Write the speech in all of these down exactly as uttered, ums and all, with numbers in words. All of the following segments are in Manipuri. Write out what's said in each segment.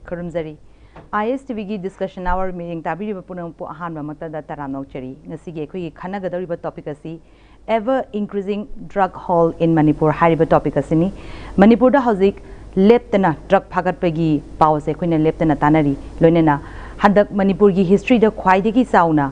Kurumzari. I S T V discussion hour meeting Tabiri Punampu Ahan Matada Taranokchari, Nasige Kui Kanagadariba topicasi, ever increasing drug haul in Manipur, Hariba topicasini, Manipur da Hazik, Leptana, drug pagat pegi, Pause, Queen Leptana Tanari, Lonena, Hadak Manipurgi history the Kwaidiki Sauna,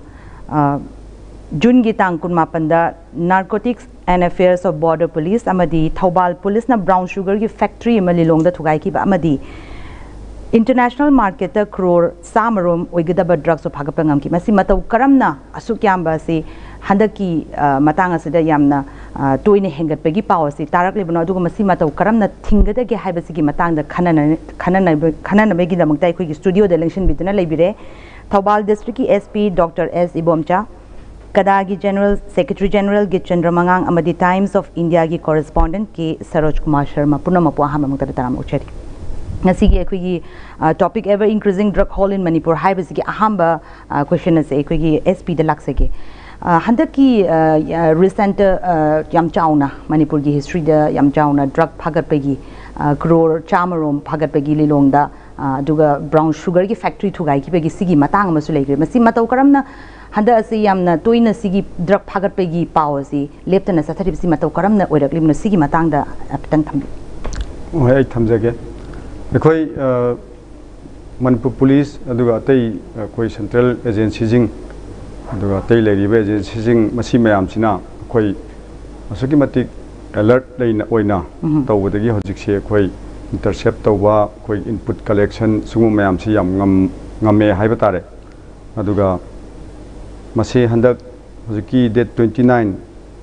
Jungi Tankunmapanda, Narcotics and Affairs of Border Police, Amadi, Taubal Police na Brown Sugar Factory, Malilong the Tugaiki Amadi. International marketer crore samarum oigidaba drugs of Hagapangam ki masi mataw karamna asukyamba si handaki matanga sida yamna toine hengat pegi pawasi tarak libno aduga masi mataw karamna thingada ge haibasi gi matangda khanana khanana khanana begi da mangtai khoi studio de election biduna leibire Taubal district ki S P Doctor S Ibomcha Kadagi General Secretary General gi Chandramangang amadi Times of India gi correspondent ki Saroj Kumar Sharma punamapu ahama mangtar taram uchari Nasigi equigi topic ever increasing drug haul in Manipur. High basically ahamba question is equigi S P Deluxe. Handaki recent Yamchauna Manipur history the Yamchauna drug Pagatpegi crore Chamarum Pagatpegi Lilonda Duga brown sugar factory to Gaiki Pegi Sigi Matang Masulagri. Masimata Karamna Handa Siamna Toina Sigi drug Pagatpegi Powasi left in a Saturday Simata Karamna or a Limno Sigi Matanga at Tantam. Eight times again. The Manipur Police, the Central Agencies, the Agencies, Masima Amsina, Koi Sukimatic alert in Oina, Tow the Hojik, Koi intercept Towa, Koi input collection, Sumam Siam Ngame Hybatare, Aduga Masi Handak Hoziki date twenty nine.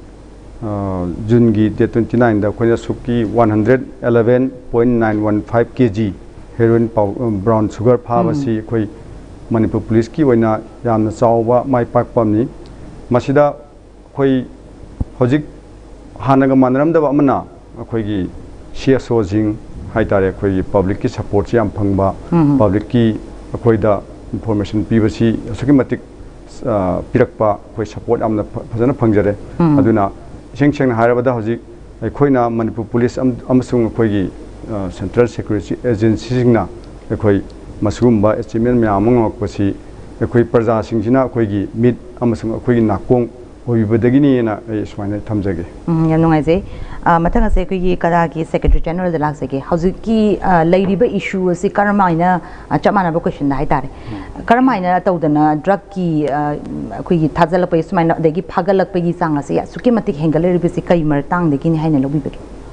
Jungi date twenty nine, the Koyasuki one hundred eleven point nine one five kilograms heroin brown sugar pharmacy, Koi Manipur Police ki Wina Yam Sawa, my park pumni, Masida Koi Hojik Hanaga Manram the Vamana, Koigi Shia Sozing, Haitare, Koi public support Yam Pangba, public key Koida information P V C, Sukimatic Pirakpa, Koi support Am the Pazana Pangere, Aduna. Cheng Cheng Harabada Hoji, a Koina Manipur Police Amasung Kogi Central Security Agency Signa, a Koi Masumba, Estimate me among Okosi, a Koi Perza Singina, Kogi, Mid Amasung Kogi Nakong, or Ubedagini and a Swine Tamzagi. Yanongaze, Matanga Seki Kadaki, Secretary General the Laxaki, Hausuki Lady by issue, si Karamina, a Chamana vocation, Haitari. Karamina Todana, Drugki, Quigi Tazala Place, they give Pagalak Pegi Sangas, Sukimatic Hengaleri Bisica, Mertang, the King Hana Lobby.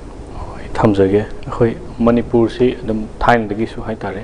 Tamzage, Hoi Manipur, see the time the Gisu Haitare,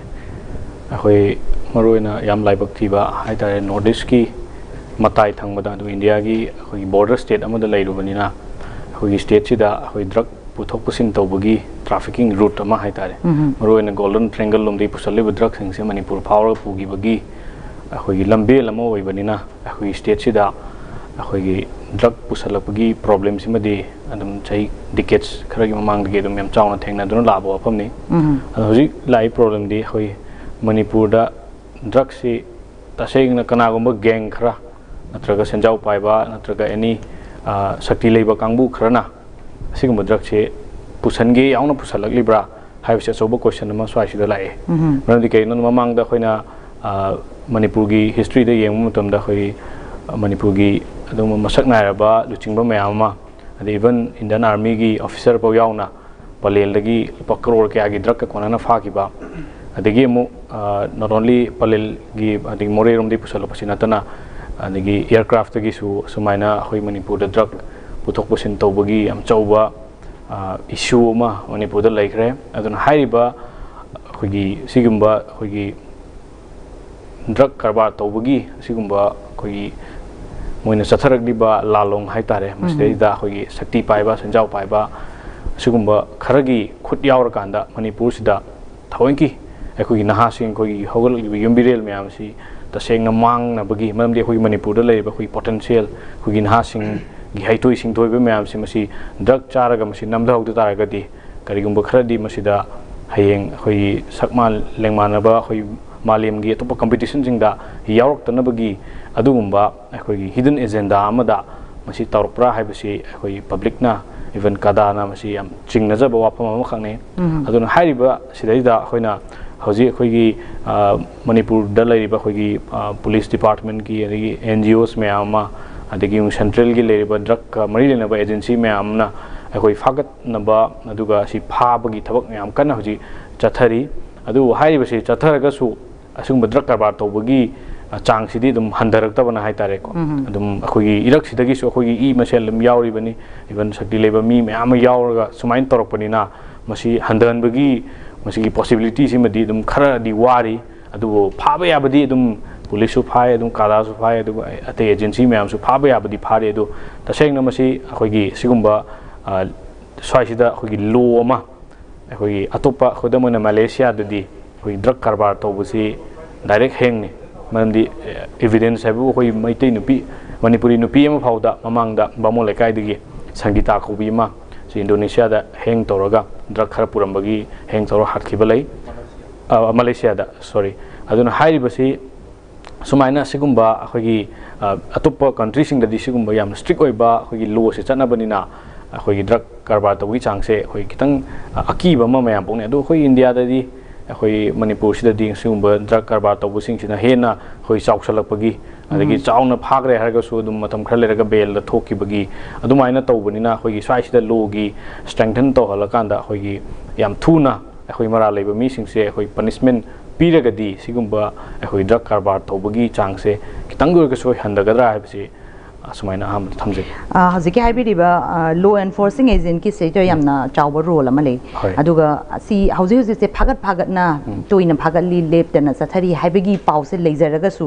Hoi Maruina Yam Libaktiva, Haitare Nordiski, Matai Tangmada to Indiagi, Hoi border state among the Laiduvanina, Hoi state Sida, Hoi drug Putopusin Tobugi, trafficking route Ama Haitare, Maruina Golden Triangle Lumdi Pusali with drugs in Manipur Power Pugi Bagi. Ahoy lambe lamo ibanina ahoy state sida ahoy drug pusalapagi problems imadi adum chai decades kharagi mamang de dum yam chauna thengna dun labo apamni ahoy lai problem di ahoy Manipur da drug si tasengna kanagumba gang khara natraga senjau paiba natraga any sakti leiba kangbu kharana asigum drug se pusange yauna pusalakli bra haibse sobo question ma swai sida lai randi ke non mamang da khoina Manipurgi history the young mutum da hoi Manipurgi adum masak nairaba luchingba mayama even Indian Army gi officer po yauna palel dagi pakror ke agi drug ka konana fakiba adigi mu not only palel gi ading morerum di pusalo pasinatana adigi aircraft gi su sumaina hoi Manipur da drug putok pusin tawbagi am chawba issue ma Manipur da laikre adun hairiba khogi sigumba khogi drug karbar tawbagi sigumba koi moina satharagdiba lalong haitare masida koi sakti paiba sanjau paiba sigumba kharagi khut yaur kanda Manipur sida thawenki ekoi nahasing koi hogol yumbirel myam si tasengna mang na bagi mamde koi Manipur da leiba koi potential koi nahasing gi haitoi sing toiba myam si masi drug charaga masi namda hogda taragadi karigumba kharadi masida hayeng koi sakmal lengmanaba koi Malim gi to competition jingda yaurok tanabagi adugumba akoi hidden agenda amada masi tawrpra haibasi akoi public na even kada na masi am chingna jaba wapam am khane aduna hairiba sidaida khoina हौजी अखोगी Manipur दा लेरिबा अखोगी पुलिस डिपार्टमेंट की अदगी एनजीओस मैम अदगी सेंट्रल की लेरिबा ड्रग मरी लेनबा एजेंसी मैम ना अखोई फागत नबा अदुगा सि फाबगी थबक मैम कन्ना हौजी चथरी अदु हाइरिबसि चथरगसु असुंब ड्रग कारबार तौबगी चांग सिदी दुम हंधरक्तबना हाइतारे को दुम अखोगी इरक सिदगी सु अखोगी ई मसेल लम यावरिबनी इवन शक्ति लेबा मी मैम यावरगा सुमाइन तौरकपनिना मसी हंधनबगी मसी पॉसिबिलिटी सिमदी दुम खरादी वारी अदुबो फाबा याबदी दुम पुलिस फाय दुम कादासु फाय अदु अते एजेंसी मैम सु फाबा याबदी फारे अदु तसेंगना मसी अखोगी सिगुंबा स्वाइसिदा अखोगी लो अमा अखोगी अतोपा खुदमना मलेशिया ददी अखोगी ड्रग कारबार तौबसी डायरेक्ट हेंगने मरमदी एविडेंस है अखोगी मैतै नुपी मणिपुरी नुपी अमा फाउदा ममांगदा बामो लेकाइदगी संगीता कौबी अमा इंडोनेशिया दा हेंग तौरगा ड्रग खरा पुरंबगी हेंग तौर हाटखिबा लई मलेशिया दा सॉरी अदुना हाइरिबसी सुमाइना सिगुंबा अखोगी अतोप कंट्री सिंग ददी सिगुंबा याम स्ट्रिक्ट ओइबा अखोगी लो से चनबनिना अखोगी ड्रग कारबार तौगी चांगसे अखोगी कितंग अकीबा मा मयाम पोने अदु अखोई इंडिया ददी अखोई मणिपुर सिददी सिगुंबा ड्रग कारबार तौबसिंग सिना हेना अखोई चाउसलपगी अदगी चाउना फागरे हरगसु दुम मतम खर लेरगा बेल द थोकिबगी अदुमाइना तौबनिना अखोगी स्वाइसिदा लोगी स्ट्रेंथन तौहलकांदा अखोगी याम थुना अखोई मरा लेबा मीसिंगसे अखोई पनिशमेंट पीरगदी सिगुंबा अखोई ड्रग कारबार तौबगी चांगसे कितंग दुरगसु हंदगदरा हाइबसे असुमाइना हम थमजे हजिके हाइबिरिबा लो एनफोर्सिंग एजेंट की सेक्टर यामना चावबा रोल अमा ले अदुगा सी हौजे हौजे से फागत फागतना तोइना फागतली लेप्तना चथरी हाइबगी पाउसे लेजरगसु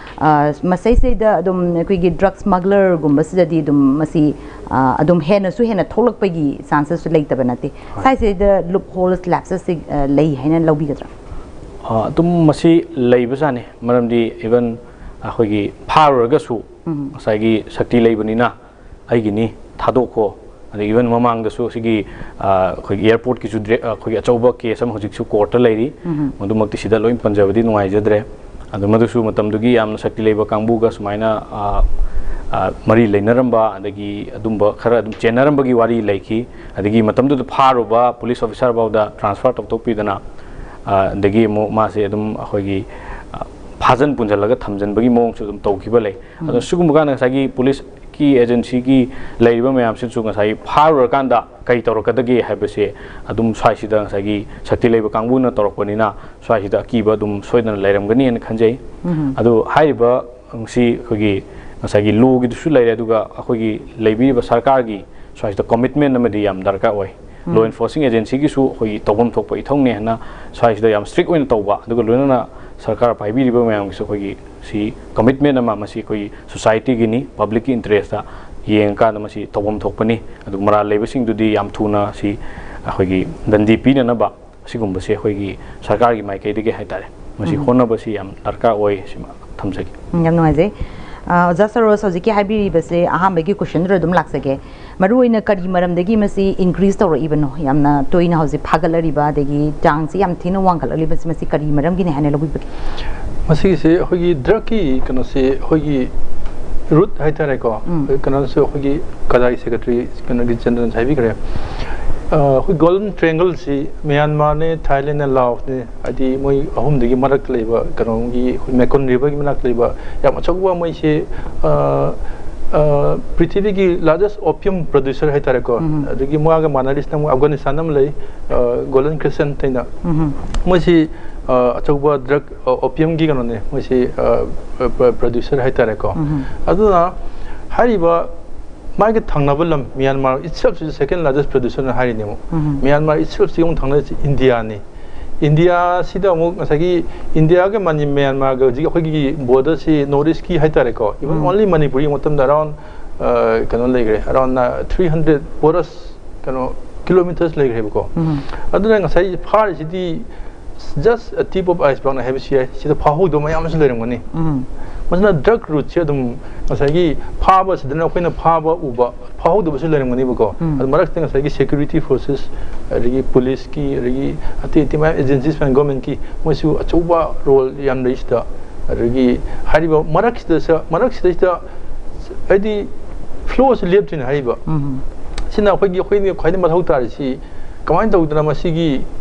मसै से द अदुम अखोगी ड्रग स्मगलर गुंबसिददी दुम मसी अदुम हेनसु हेना थोलकपगी चांसेस लेतबा नते साइ से द लूप होल्स लैप्सेस लई हैना लौबिगद्रा अदुम मसी लेबजाने मरमदी इवन अखोगी फारगसु साइगी शक्ति लेबनिना आइगिनी थादोखो अदे इवन ममांगदसु सिगी अखोगी एयरपोर्ट की जुद्रे अखोगी अचौबा केस हम होजिकसु कोर्ट लेरी मदुमक्ति सिदा लोइन पंजाबदी नुवाइजद्रे अदु मदुसु मतमदुगी यामना शक्ति लेबा कांगबुगा सुमाइना मरी लेनरंबा अदगी अदुंबा खरा अदुम चेनरंबगी वारी लेखी अदगी मतमदु फारोबा पुलिस ऑफिसर बाउदा ट्रांसफर तौतोपिदना अदगी मो मासे अदुम अखोगी फाजन पुंजलगा थमजनबगी मोंगसु अदुम तौखिबा लै अदो सुगुमगा नसागी पुलिस की एजेंसी की लेरिबा मयाम सिसु नसाई फाररकांदा कई तौरकदगे हाइबसे अदुम स्वाइसिदा नसागी शक्ति लेबा कांगबुना तौरकपनिना स्वाइसिदा कीबा अदुम सोइदन लेरमगनी न खंजै अदो हाइबा अंसी खगी नसागी लोगी दुसु लेरे अदुगा अखोगी लेबिबा सरकार की स्वाइसिदा कमिटमेंट नमदि याम दरकार ओय लो एनफोर्सिंग एजेंसी की सु खगी तौबम थोकपा इथौने हना स्वाइसिदा याम स्ट्रिक्ट ओइन तौबा अदुगा लोइना सरकार पाइबीरिबा मैम की अखोगी सी कमिटमेंट अमा मसी अखोगी सोसाइटी गिनी पब्लिक की इंटरेस्ट येंकान मसी तौबम थोकपनी अदु मरा लेबसिंगदुदी याम थुना सी अखोगी दंदी पीननबा सिगुंबसे अखोगी सरकार की माइकैदगे हाइतारे मसी होनबसी याम दरकार ओय सिमा थमजगे याम नोइजे जसरोस हजिके हाइबिरिबसे अहामबगी क्वेश्चन रो दुम लाक्सगे मरुइना करी मरमदगी मसी इंक्रीज तौर इबनो यामना तोइना हजि फागलरिबा देगी चांगसी याम थिनो वांगलरिबसे मसी करी मरमगिने हाने लबिबगे मसी से होगी ड्रग की कनो से होगी रूट हाइतारे को कनो से होगी कदाई सेक्रेटरी कनो की जनरल साहिबी करे होगी गोल्डन ट्रायंगल से म्यांमार ने थाईलैंड ने लाओस ने आदि मोई अहुम दगी मरक लेबा कनो की मेकोन रिवर की मरक लेबा याम अचगवा मोई से पृथ्वी की लार्जेस्ट ओपियम प्रोड्यूसर है तारे को अदगी मोआगा मानालिस नमु अफगानिस्तान नम लई गोल्डन क्रिसेंट तैना मोसी अचगवा ड्रग ओपियम की कनो ने मोसी प्रोड्यूसर है तारे को अदुना हारिबा मागे थांनाबलम Myanmar itself is second largest producer हारि नेमो म्यांमार इटसेल्फ सिगम थांना इंडिया ने इंडिया सिदा अमुक नसागी इंडिया के मनी म्यांमार ग जी अखोगी बॉर्डर से नॉर्थ ईस्ट की हाइतारे को इवन ओनली मणिपुरी मतम अराउंड कनो लेग्रे अराउंड three hundred बोरस कनो किलोमीटर्स लेग्रे को अदुना नसाई फार सिदी just a tip of iceberg हैबिसिया सिदा फाहो दो मयाम से लेरमगनी मसना ड्रग रूट से तुम नसागी फाबा सिदना अखोइना फाबा उबा फाहो दो से लेरमगनी बको अद मरक तंग नसागी सिक्योरिटी फोर्सेस रगी पुलिस की रगी अति अति एजेंसीज एंड गवर्नमेंट की मोसु अचौबा रोल याम रहिस्ता रगी हारिबा मरक सिदा मरक सिदा अदि फ्लो से लेप्टिन हारिबा सिना अखोगी अखोइनी खैदि मथौ तारसी कमाइन तौदना मसिगी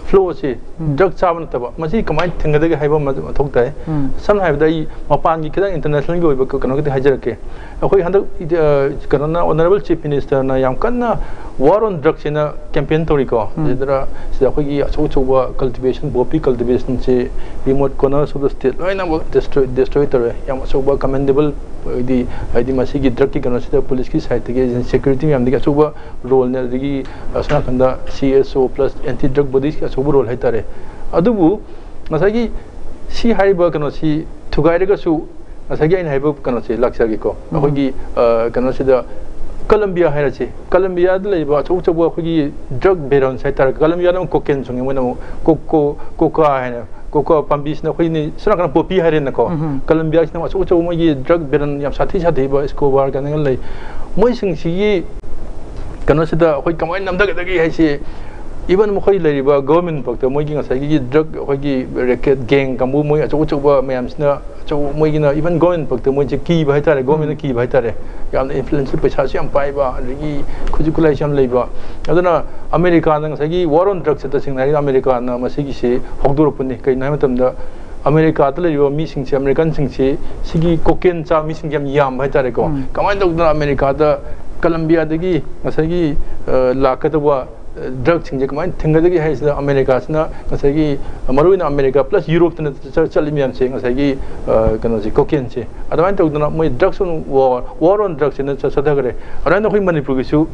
फ्लो से ड्रग चाबन तब मसी कमाई थिंगदगे हाइबो मथोक ताय सन हाइबदai मपान की खिदंग इंटरनेशनल गो कनो के हाइजरके अखोई हंदक कनोना ऑनरेबल चीफ मिनिस्टर ना याम कन्ना war on drugs in a campaign toriko sidra sidakoi achu chuba cultivation poppy cultivation che remote corners of the state loina destroy destroy tore yam chuba commendable di id masi gi drug ki kana sida police ki side ke security yam di chuba role ne di asna khanda C S O plus anti drug bodies ka chuba role haitare adubu masagi si haiba kana si thugai ga su masagi ain haiba kana si laksa gi ko akoi gi kana sida Colombia hai rache Colombia de leba chou chou ko gi drug baron sai tar Colombia na cocaine sungi mo na coco coca hai na coca pambis na khoi ni sra kana poppy hai re na ko Colombia na chou chou mo gi drug baron yam sathi sathi ba Escobar ka ngal lai moi sing si gi kana sida khoi kamai nam da ga gi hai si even mo khoi lai ba government pak to moi gi ngasai gi drug khoi gi racket gang kamu moi chou chou ba mayam sna chou moi gi na even government pak to moi ji ki ba hai tar government ki ba hai tar yam influence पैसा से हम पाए बा रगी खुजी कुलाई से हम ले बा अदना अमेरिका नंग सगी war on drugs त सिंग नारी अमेरिका न मसिगी से हगदुर पुने कई नाय मतम द अमेरिका त ले मी सिंग से अमेरिकन सिंग से सिगी कोकेन चा मी सिंग यम याम भाई तारे को कमाई दग द अमेरिका द कोलंबिया दगी मसगी लाकत वा drug सिंग जे कमाई थिंग दगी है से अमेरिका सना मसगी मरुइन अमेरिका प्लस यूरोप त चली मियम से मसगी कनो से कोकेन से अदवाइन दग द moi drugs on war war on drugs ने सदा करे अराइन खoi मणिपुर की सु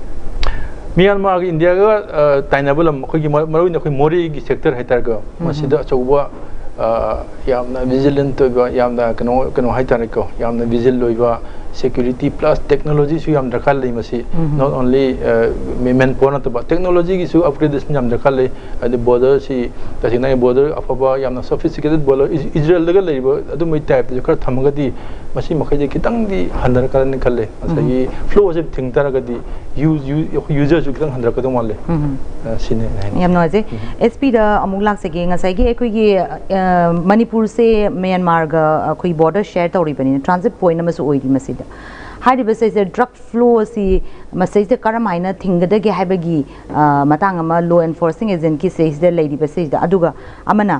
म्यांमार की इंडिया का ताइनाबल खoi की मरुइन खoi मोरी की सेक्टर है तार को मसिदा चौबा यामना विजिलेंट तो यामना कनो कनो है तार को यामना विजिल लोइबा security plus technology su yam dakal le masi not only men pona to technology ki su upgradation yam dakal le the border si ta sinai border afaba yam sophisticated border Israel daga le ba adu mai type jo kar thamaga di masi makhai je kitang di handar kar ne khalle asai flow je thing tar ga di use user ju kitang handar ka do mal le sine yam no je sp da amuk lak se ge ngasai ge ekoi gi manipur se myanmar ga khoi border share tori bani transit point ma su oi di masi Hari bese se drug flow si masai se kara maina thinga da ge haibagi matang ama law enforcing agent ki says the lady bese da aduga amana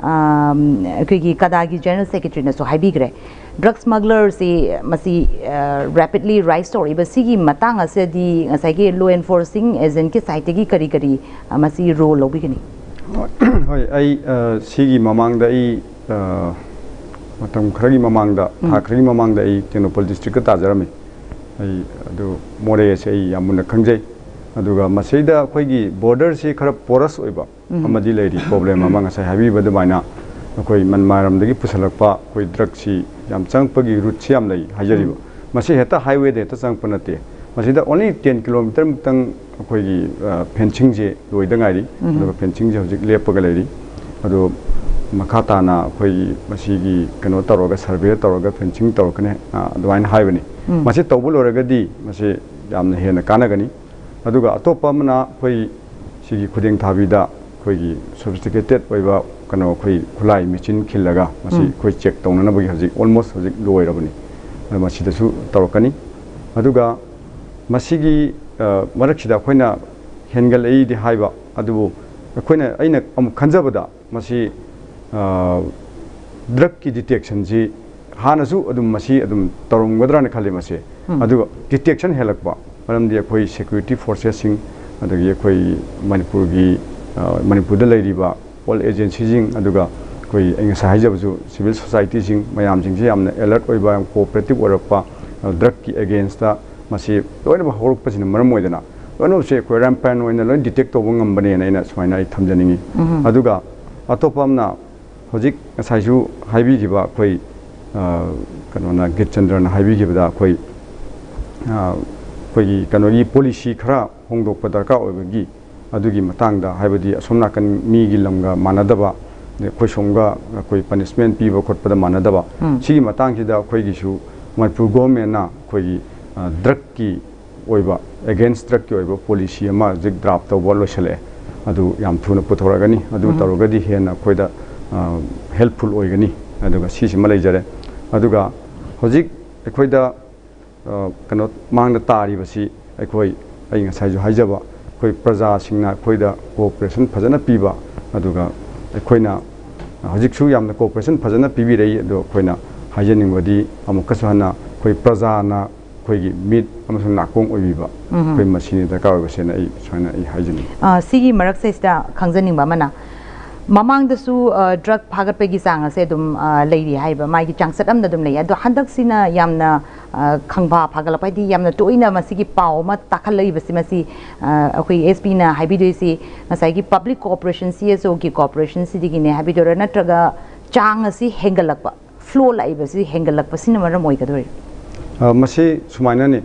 kegi kadagi general secretary na so haibi gre drug smuggler si masi rapidly rise story basi gi matang ase di ngasai ge law enforcing agent ki site gi kari kari masi role lobi gani hoi ai sigi mamang da ai matam khragi mamangda tha khragi mamangda ai Tenopal district ka tajarami ai adu more se ai yamuna khangjai aduga masaida khoi gi border se khara porous oiba amadi leiri problem amanga sai habi bada baina khoi manmaram dagi pusalakpa khoi drug si yam changpa gi route si am lai hajariba masi heta highway de ta changpa nate masida only ten kilometer mutang khoi gi fencing je loida ngai ri aduga fencing je hojik lepaga leiri adu makata na khoi masigi kano taroga survey taroga fencing tarokane adwain haibani masi tawbul oraga di masi yamna hena kanagani aduga atopa mana khoi sigi khudeng thabida khoi gi sophisticated oiba kano khoi khulai machine khillaga masi khoi check tawna bagi hajik almost hajik loirabani masi dasu tarokani aduga masigi maraksida khoina hengal ei di haiba adubu khoina aina am khanjabada masi drug ki detection ji hanasu adum masi adum tarung gadra na khale mase adu detection helakba maram dia khoi security forces sing adagi khoi manipur gi manipur da lairiba all agencies jing aduga khoi enga sahajab ju civil society jing mayam jing ji amna alert oiba cooperative orakpa drug ki against da masi loina ba horuk pasina maram oidana loina se khoi rampant oina loin detect to ngam bane na ina swaina ai thamjaningi aduga atopamna hojik saiju haibi giba khoi kanona gitchandra na haibi gibda khoi khoi kanoni policy khara hongdok pa darka oibagi adugi matangda haibadi asomna kan mi gi lamga manadaba khoi somga khoi punishment piba khotpada manadaba sigi matang sida khoi gi su manipur government na khoi drug ki oiba against drug ki oiba policy ama jik draft to bol losale adu yam thuna puthoragani adu tarogadi hena khoida helpful oigani aduga sisi malai jare aduga hojik ekhoida kano mangda tari basi ekhoi ai ngasai ju haijaba ꯑꯩꯈꯣꯏ ꯄ꯭ꯔꯖꯥꯁꯤꯡꯅ ꯑꯩꯈꯣꯏꯗ ꯀꯣꯑꯣꯄꯔꯦꯁꯟ ꯐꯖꯅ ꯄꯤꯕ ꯑꯗꯨꯒ ꯑꯩꯈꯣꯏꯅ ꯍꯧꯖꯤꯛꯁꯨ ꯌꯥꯝꯅ ꯀꯣꯑꯣꯄꯔꯦꯁꯟ ꯐꯖꯅ ꯄꯤꯕꯤꯔꯛꯏ ꯑꯗꯣ ꯑꯩꯈꯣꯏꯅ ꯍꯥꯏꯖꯅꯤꯡꯕꯗꯤ ꯑꯃꯨꯛꯀꯁꯨ ꯍꯟꯅ ꯑꯩꯈꯣꯏ ꯄ꯭ꯔꯖꯥꯅ ꯑꯩꯈꯣꯏꯒꯤ ꯃꯤꯠ ꯑꯃꯁꯨꯡ ꯅꯥꯀꯣꯡ ꯑꯣꯏꯕꯤꯕ ꯑꯩꯈꯣꯏ ꯃꯁꯤꯅꯤ ꯗꯔꯀꯥꯔ ꯑꯣꯏꯕꯁꯦꯅ ꯑꯩ ꯁꯨꯃꯥꯏꯅ ꯑꯩ ꯍꯥꯏꯖꯅꯤꯡꯉꯤ ꯁꯤꯒꯤ ꯃꯔꯛꯁꯤꯗ ꯈꯪꯖꯅꯤꯡꯕ ꯑꯃꯅ ꯃꯃꯥꯡꯗꯁꯨ ꯗ꯭ꯔꯒ ꯐꯥꯒꯠꯄꯒꯤ ꯆꯥꯡ ꯑꯁꯦ ꯑꯗꯨꯝ ꯂꯩꯔꯤ ꯍꯥꯏꯕ ꯃꯥꯒꯤ ꯆꯥꯡꯆꯠ ꯑꯃꯗ ꯑꯗꯨꯝ ꯂꯩ ꯑꯗꯣ ꯍꯟꯗꯛꯁꯤꯅ ꯌꯥꯝꯅ ꯈꯪꯕ ꯐꯥꯒꯠꯂꯛꯄ ꯍꯥꯏꯗꯤ ꯌꯥꯝꯅ ꯇꯣꯏꯅ ꯃꯁꯤꯒꯤ ꯄꯥꯎ ꯑꯃ ꯇꯥꯈꯠꯂꯛꯏꯕꯁꯤ ꯃꯁꯤ ꯑꯩꯈꯣꯏ ꯑꯦꯁ ꯄꯤꯅ ꯍꯥꯏꯕꯤꯗꯣꯏꯁꯤ ꯉꯁꯥꯏꯒꯤ ꯄꯕ꯭ꯂꯤꯛ ꯀꯣꯑꯣꯄꯔꯦꯁꯟ ꯁꯤ ꯑꯦꯁ ꯑꯣꯒꯤ ꯀꯣꯑꯣꯄꯔꯦꯁꯟꯁꯤꯗꯒꯤꯅꯦ ꯍꯥꯏꯕꯤꯗꯣꯏꯔꯥ ꯅꯠꯇ꯭ꯔꯒ ꯆꯥꯡ ꯑꯁꯤ ꯍꯦꯟꯒꯠꯂꯛꯄ ꯐ꯭ꯂꯣ ꯂꯥꯛꯏꯕꯁꯤ ꯍꯦꯟꯒꯠꯂꯛꯄꯁꯤꯅ ꯃꯔꯝ ꯑꯣꯏꯒꯗꯣꯏ ꯃꯁꯤ ꯁꯨꯃꯥꯏꯅꯅꯤ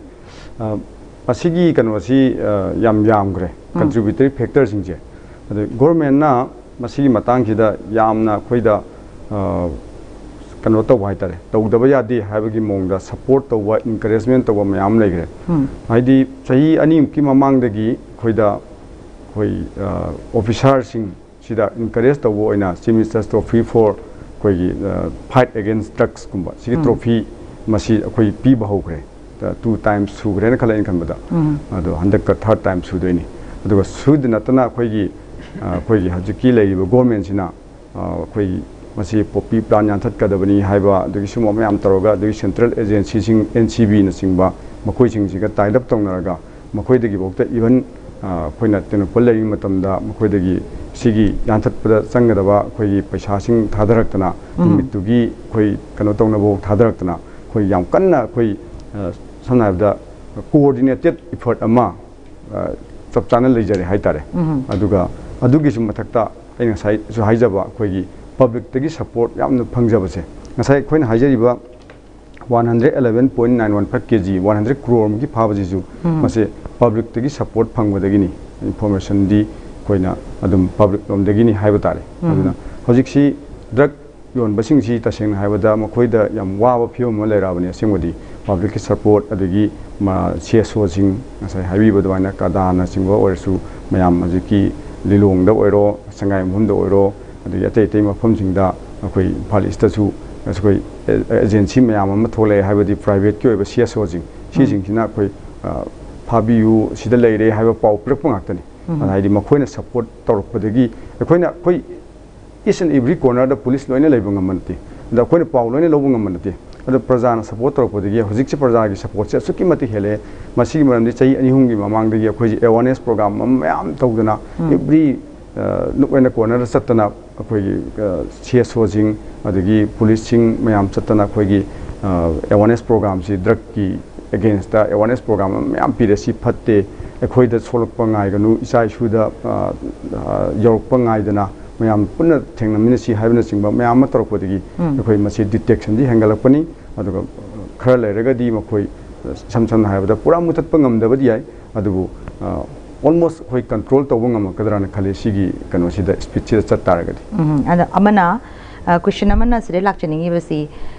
ꯑꯁꯤꯒꯤ ꯀꯩꯅꯣꯁꯤ ꯌꯥꯝ ꯌꯥꯝꯈ꯭ꯔꯦ ꯀꯟꯇ꯭ꯔꯤꯕ꯭ꯌꯨꯇꯔꯤ ꯐꯦꯛꯇꯔꯁꯤꯡꯁꯦ ꯑꯗꯨ ꯒꯣꯔꯃꯦꯟꯅ ꯃꯁꯤꯒꯤ ꯃꯇꯥꯡꯁꯤꯗ ꯌꯥꯝꯅ ꯑꯩꯈꯣꯏꯗ ꯀꯩꯅꯣ ꯇꯧꯕ ꯍꯥꯏꯇꯥꯔꯦ ꯇꯧꯗꯕ ꯌꯥꯗꯦ ꯍꯥꯏꯕꯒꯤ ꯃꯑꯣꯡꯗ ꯁꯄꯣꯔꯠ ꯇꯧꯕ ꯏꯟꯀꯔꯦꯖꯃꯦꯟ ꯇꯧꯕ ꯃꯌꯥꯝ ꯂꯩꯈ꯭ꯔꯦ ꯍꯥꯏꯗꯤ ꯆꯍꯤ ꯑꯅꯤꯃꯨꯛꯀꯤ ꯃꯃꯥꯡꯗꯒꯤ ꯑꯩꯈꯣꯏꯗ ꯑꯩꯈꯣꯏ ꯑꯣꯐꯤꯁꯥꯔꯁꯤꯡ ꯁꯤꯗ ꯏꯟꯀꯔꯦꯖ ꯇꯧꯕ ꯑꯣꯏꯅ ꯆꯤꯐ ꯃꯤꯅꯤꯁꯇꯔ ꯇ꯭ꯔꯣꯐꯤ ꯐꯣꯔ ꯑꯩꯈꯣꯏꯒꯤ ꯐꯥꯏꯠ ꯑꯦꯒꯦꯟꯁ ꯗ꯭ꯔꯒꯁꯀꯨꯝꯕ ꯁꯤꯒꯤ ꯇ꯭ꯔꯣꯐꯤ ꯃꯁꯤ ꯑꯩꯈꯣꯏ ꯄꯤꯕ ꯍꯧꯈ꯭ꯔꯦ ꯇꯨ ꯇꯥꯏꯝꯁ ꯁꯨꯈ꯭ꯔꯦꯅ ꯈꯜꯂꯦ ꯑꯩꯅ ꯈꯟꯕꯗ ꯑꯗꯣ ꯍꯟꯗꯛꯀ ꯊꯥꯔꯠ ꯇꯥꯏꯝ ꯁꯨꯗꯣꯏꯅꯤ ꯑꯗꯨꯒ ꯁꯨꯗ ꯅꯠꯇꯅ ꯑꯩꯈꯣꯏꯒꯤ ꯑꯩꯈꯣꯏꯒꯤ ꯍꯧꯖꯤꯛꯀꯤ ꯂꯩꯔꯤꯕ ꯒꯣꯔꯃꯦꯟꯁꯤꯅ ꯑꯩꯈꯣꯏꯒꯤ ꯃꯁꯤ ꯄꯣꯄꯤ ꯄ꯭ꯂꯥꯟ ꯌꯥꯟꯊꯠꯀꯗꯕꯅꯤ ꯍꯥꯏꯕ ꯑꯗꯒꯤ ꯁꯨꯝꯕ ꯃꯌꯥꯝ ꯇꯧꯔꯒ ꯑꯗꯒꯤ central ꯑꯦꯖꯦꯟꯁꯤꯁꯤꯡ N C ꯕꯤꯅꯆꯤꯡꯕ ꯃꯈꯣꯏꯁꯤꯡꯁꯤꯒ tight up ꯇꯧꯅꯔꯒ ꯃꯈꯣꯏꯗꯒꯤꯐꯥꯎꯗ ꯏꯚꯟ ꯑꯩꯈꯣꯏꯅ ꯇꯦꯡꯅꯧꯄꯜ ꯂꯩꯔꯤꯕ ꯃꯇꯝꯗ ꯃꯈꯣꯏꯗꯒꯤ ꯁꯤꯒꯤ ꯌꯥꯟꯊꯠꯄꯗ ꯆꯪꯒꯗꯕ ꯑꯩꯈꯣꯏꯒꯤ ꯄꯩꯁꯥꯁꯤꯡ ꯊꯥꯗꯔꯛꯇꯅ ꯅꯨꯃꯤꯠꯇꯨꯒꯤ ꯑꯩꯈꯣꯏ ꯀꯩꯅꯣ ꯇꯧꯅꯕ ꯊꯥꯗꯔꯛꯇꯅ ꯑꯩꯈꯣꯏ ꯌꯥꯝ ꯀꯟꯅ ꯑꯩꯈꯣꯏ ꯁꯝꯅ ꯍꯥꯏꯔꯕꯗ ꯀꯣꯑꯣꯔꯗꯤꯅꯦꯇꯦꯠ ꯏꯐꯔꯠ ꯑꯃ ꯆꯞ ꯆꯥꯅ ꯂꯩꯖꯔꯦ ꯍꯥꯏꯇꯥꯔꯦ ꯑꯗꯨꯒ ꯑꯗꯨꯒꯤꯁꯨ ꯃꯊꯛꯇ ꯑꯩꯅ ꯉꯁꯥꯏꯁꯨ ꯍꯥꯏꯖꯕ ꯑꯩꯈꯣꯏꯒꯤ ꯄꯕ꯭ꯂꯤꯛꯇꯒꯤ ꯁꯄꯣꯔꯠ ꯌꯥꯝꯅ ꯐꯪꯖꯕꯁꯦ ꯉꯁꯥꯏ ꯑꯩꯈꯣꯏꯅ ꯍꯥꯏꯖꯔꯤꯕ one hundred eleven point nine one five kg one hundred ꯀ꯭ꯔꯣꯔꯃꯨꯛꯀꯤ ꯐꯥꯕꯁꯤꯁꯨ ꯃꯁꯤ ꯄꯕ꯭ꯂꯤꯛꯇꯒꯤ ꯁꯄꯣꯔꯠ ꯐꯪꯕꯗꯒꯤꯅꯤ ꯏꯟꯐꯣꯔꯃꯦꯁꯟꯗꯤ ꯑꯩꯈꯣꯏꯅ ꯑꯗꯨꯝ ꯄꯕ꯭ꯂꯤꯛ ꯂꯣꯝꯗꯒꯤꯅꯤ ꯍꯥꯏꯕ ꯇꯥꯔꯦ ꯑꯗꯨꯅ ꯍꯧꯖꯤꯛꯁꯤ ꯗ꯭ꯔꯒ ꯌꯣꯟꯕꯁꯤꯡꯁꯤ ꯇꯁꯦꯡꯅ ꯍꯥꯏꯕꯗ ꯃꯈꯣꯏꯗ ꯌꯥꯝ ꯋꯥꯕ ꯐꯤꯕꯝ ꯑꯃ ꯂꯩꯔꯛꯑꯕꯅꯤ ꯑꯁꯦꯡꯕꯗꯤ ꯄꯕ꯭ꯂꯤꯛꯀꯤ ꯁꯄꯣꯔꯠ ꯑꯗꯒꯤ ꯁꯤ ꯑꯦꯁ ꯑꯣꯁꯤꯡ ꯉꯁꯥꯏ ꯍꯥꯏꯕꯤꯕ ꯑꯗꯨꯃꯥꯏꯅ ꯀꯗꯥꯅꯆꯤꯡꯕ ꯑꯣꯏꯔꯁꯨ ꯃꯌꯥꯝ ꯍꯧꯖꯤꯛꯀꯤ ꯂꯤꯂꯣꯡꯗ ꯑꯣꯏꯔꯣ ꯁꯉꯥꯏꯌꯨꯝꯐꯝꯗ ꯑꯣꯏꯔꯣ ꯑꯗꯒꯤ ꯑꯇꯩ ꯑꯇꯩ ꯃꯐꯝꯁꯤꯡꯗ ꯑꯩꯈꯣꯏ ꯏꯝꯐꯥꯜ ꯏꯁꯇꯁꯨ ꯑꯩꯈꯣꯏ ꯑꯦꯖꯦꯟꯁꯤ ꯃꯌꯥꯝ ꯑꯃ ꯊꯣꯛꯂꯛꯑꯦ ꯍꯥꯏꯕꯗꯤ ꯄ꯭ꯔꯥꯏꯚꯦꯠꯀꯤ ꯑꯣꯏꯕ ꯁꯤ ꯑꯦꯁ ꯑꯣꯁꯤꯡ ꯁꯤꯁꯤꯡꯁꯤꯅ ꯑꯩꯈꯣꯏ ꯐꯥꯕꯤꯌꯨ ꯁꯤꯗ ꯂꯩꯔꯦ ꯍꯥꯏꯕ ꯄꯥꯎ ꯄꯤꯔꯛꯄ ꯉꯥꯛꯇꯅꯤ ꯍꯥꯏꯗꯤ ꯃꯈꯣꯏꯅ ꯁꯄꯣꯔꯠ ꯇꯧꯔꯛꯄꯗꯒꯤ ꯑꯩꯈꯣꯏꯅ ꯑꯩꯈꯣꯏ ꯏꯁ ꯑꯦꯟ ꯑꯦꯚ꯭ꯔꯤ ꯀꯣꯔꯅꯔꯗ ꯄꯨꯂꯤꯁ ꯂꯣꯏꯅ ꯂꯩꯕ ꯉꯝꯕ ꯅꯠꯇꯦ ꯑꯗ ꯑꯩꯈꯣꯏꯅ ꯄꯥꯎ ꯂꯣꯏꯅ ꯂꯧꯕ ꯉꯝꯕ ꯅꯠꯇꯦ ꯑꯗꯣ ꯄ꯭ꯔꯖꯥꯅ ꯁꯄꯣꯔꯠ ꯇꯧꯔꯛꯄꯗꯒꯤ ꯍꯧꯖꯤꯛꯁꯦ ꯄ꯭ꯔꯖꯥꯒꯤ ꯁꯄꯣꯔꯠꯁꯦ ꯑꯁꯨꯛꯀꯤ ꯃꯇꯤꯛ ꯍꯦꯜꯂꯛꯑꯦ ꯃꯁꯤꯒꯤ ꯃꯔꯝꯗꯤ ꯆꯍꯤ ꯑꯅꯤ ꯑꯍꯨꯝꯒꯤ ꯃꯃꯥꯡꯗꯒꯤ ꯑꯩꯈꯣꯏꯁꯦ ꯑꯦꯋꯥꯔꯅꯦꯁ ꯄ꯭ꯔꯣꯒ꯭ꯔꯥꯝ ꯑꯃ ꯃꯌꯥꯝ ꯇꯧꯗꯅ ꯑꯦꯚ꯭ꯔꯤ ꯅꯨꯛ ꯑꯣꯏꯅ ꯀꯣꯔꯅꯔꯗ ꯆꯠꯇꯅ ꯑꯩꯈꯣꯏꯒꯤ ꯁꯤ ꯑꯦꯁ ꯑꯣꯁꯤꯡ ꯑꯗꯒꯤ ꯄꯨꯂꯤꯁꯁꯤꯡ ꯃꯌꯥꯝ ꯆꯠꯇꯅ ꯑꯩꯈꯣꯏꯒꯤ ꯑꯦꯋꯥꯔꯅꯦꯁ ꯄ꯭ꯔꯣꯒ꯭ꯔꯥꯝꯁꯤ ꯗ꯭ꯔꯒꯀꯤ ꯑꯦꯒꯦꯟꯁꯇ ꯑꯦꯋꯥꯔꯅꯦꯁ ꯄ꯭ꯔꯣꯒ꯭ꯔꯥꯝ ꯑꯃ ꯃꯌꯥꯝ ꯄꯤꯔꯦ ꯁꯤ ꯐꯠꯇꯦ ꯑꯩꯈꯣꯏꯗ ꯁꯣꯛꯂꯛꯄ ꯉꯥꯏꯒꯅꯨ ꯏꯆꯥ ꯏꯁꯨꯗ ꯌꯧꯔꯛꯄ ꯉꯥꯏꯗꯅ ꯃꯌꯥꯝ ꯄꯨꯟꯅ ꯊꯦꯡꯅꯃꯤꯟꯅꯁꯤ ꯍꯥꯏꯕꯅꯆꯤꯡꯕ ꯃꯌꯥꯝ ꯑꯃ ꯇꯧꯔꯛꯄꯗꯒꯤ ꯑꯩꯈꯣꯏ ꯃꯁꯤ ꯗꯤꯇꯦꯛꯁꯟꯗꯤ ꯍꯦꯟꯒꯠꯂꯛꯄꯅꯤ ꯑꯗꯨꯒ ꯈꯔ ꯂꯩꯔꯒꯗꯤ ꯃꯈꯣꯏ ꯁꯝ ꯁꯝꯅ ꯍꯥꯏꯔꯕꯗ ꯄꯨꯔꯥ ꯃꯨꯊꯠꯄ ꯉꯝꯗꯕꯗꯤ ꯌꯥꯏ ꯑꯗꯨꯕꯨ almost ꯑꯩꯈꯣꯏ ꯀꯟꯇ꯭ꯔꯣꯜ ꯇꯧꯕ ꯉꯝꯃꯛꯀꯗ꯭ꯔꯥꯅ ꯈꯜꯂꯤ ꯁꯤꯒꯤ ꯀꯩꯅꯣꯁꯤꯗ ꯁ꯭ꯄꯤꯠꯁꯤꯗ ꯆꯠ ꯇꯥꯔꯒꯗꯤ ꯑꯗ ꯑꯃꯅ ꯀ꯭ꯋꯦꯁꯟ ꯑꯃꯅ ꯁꯤꯗ ꯂꯥꯛꯆꯅꯤꯡꯉꯤꯕꯁꯤ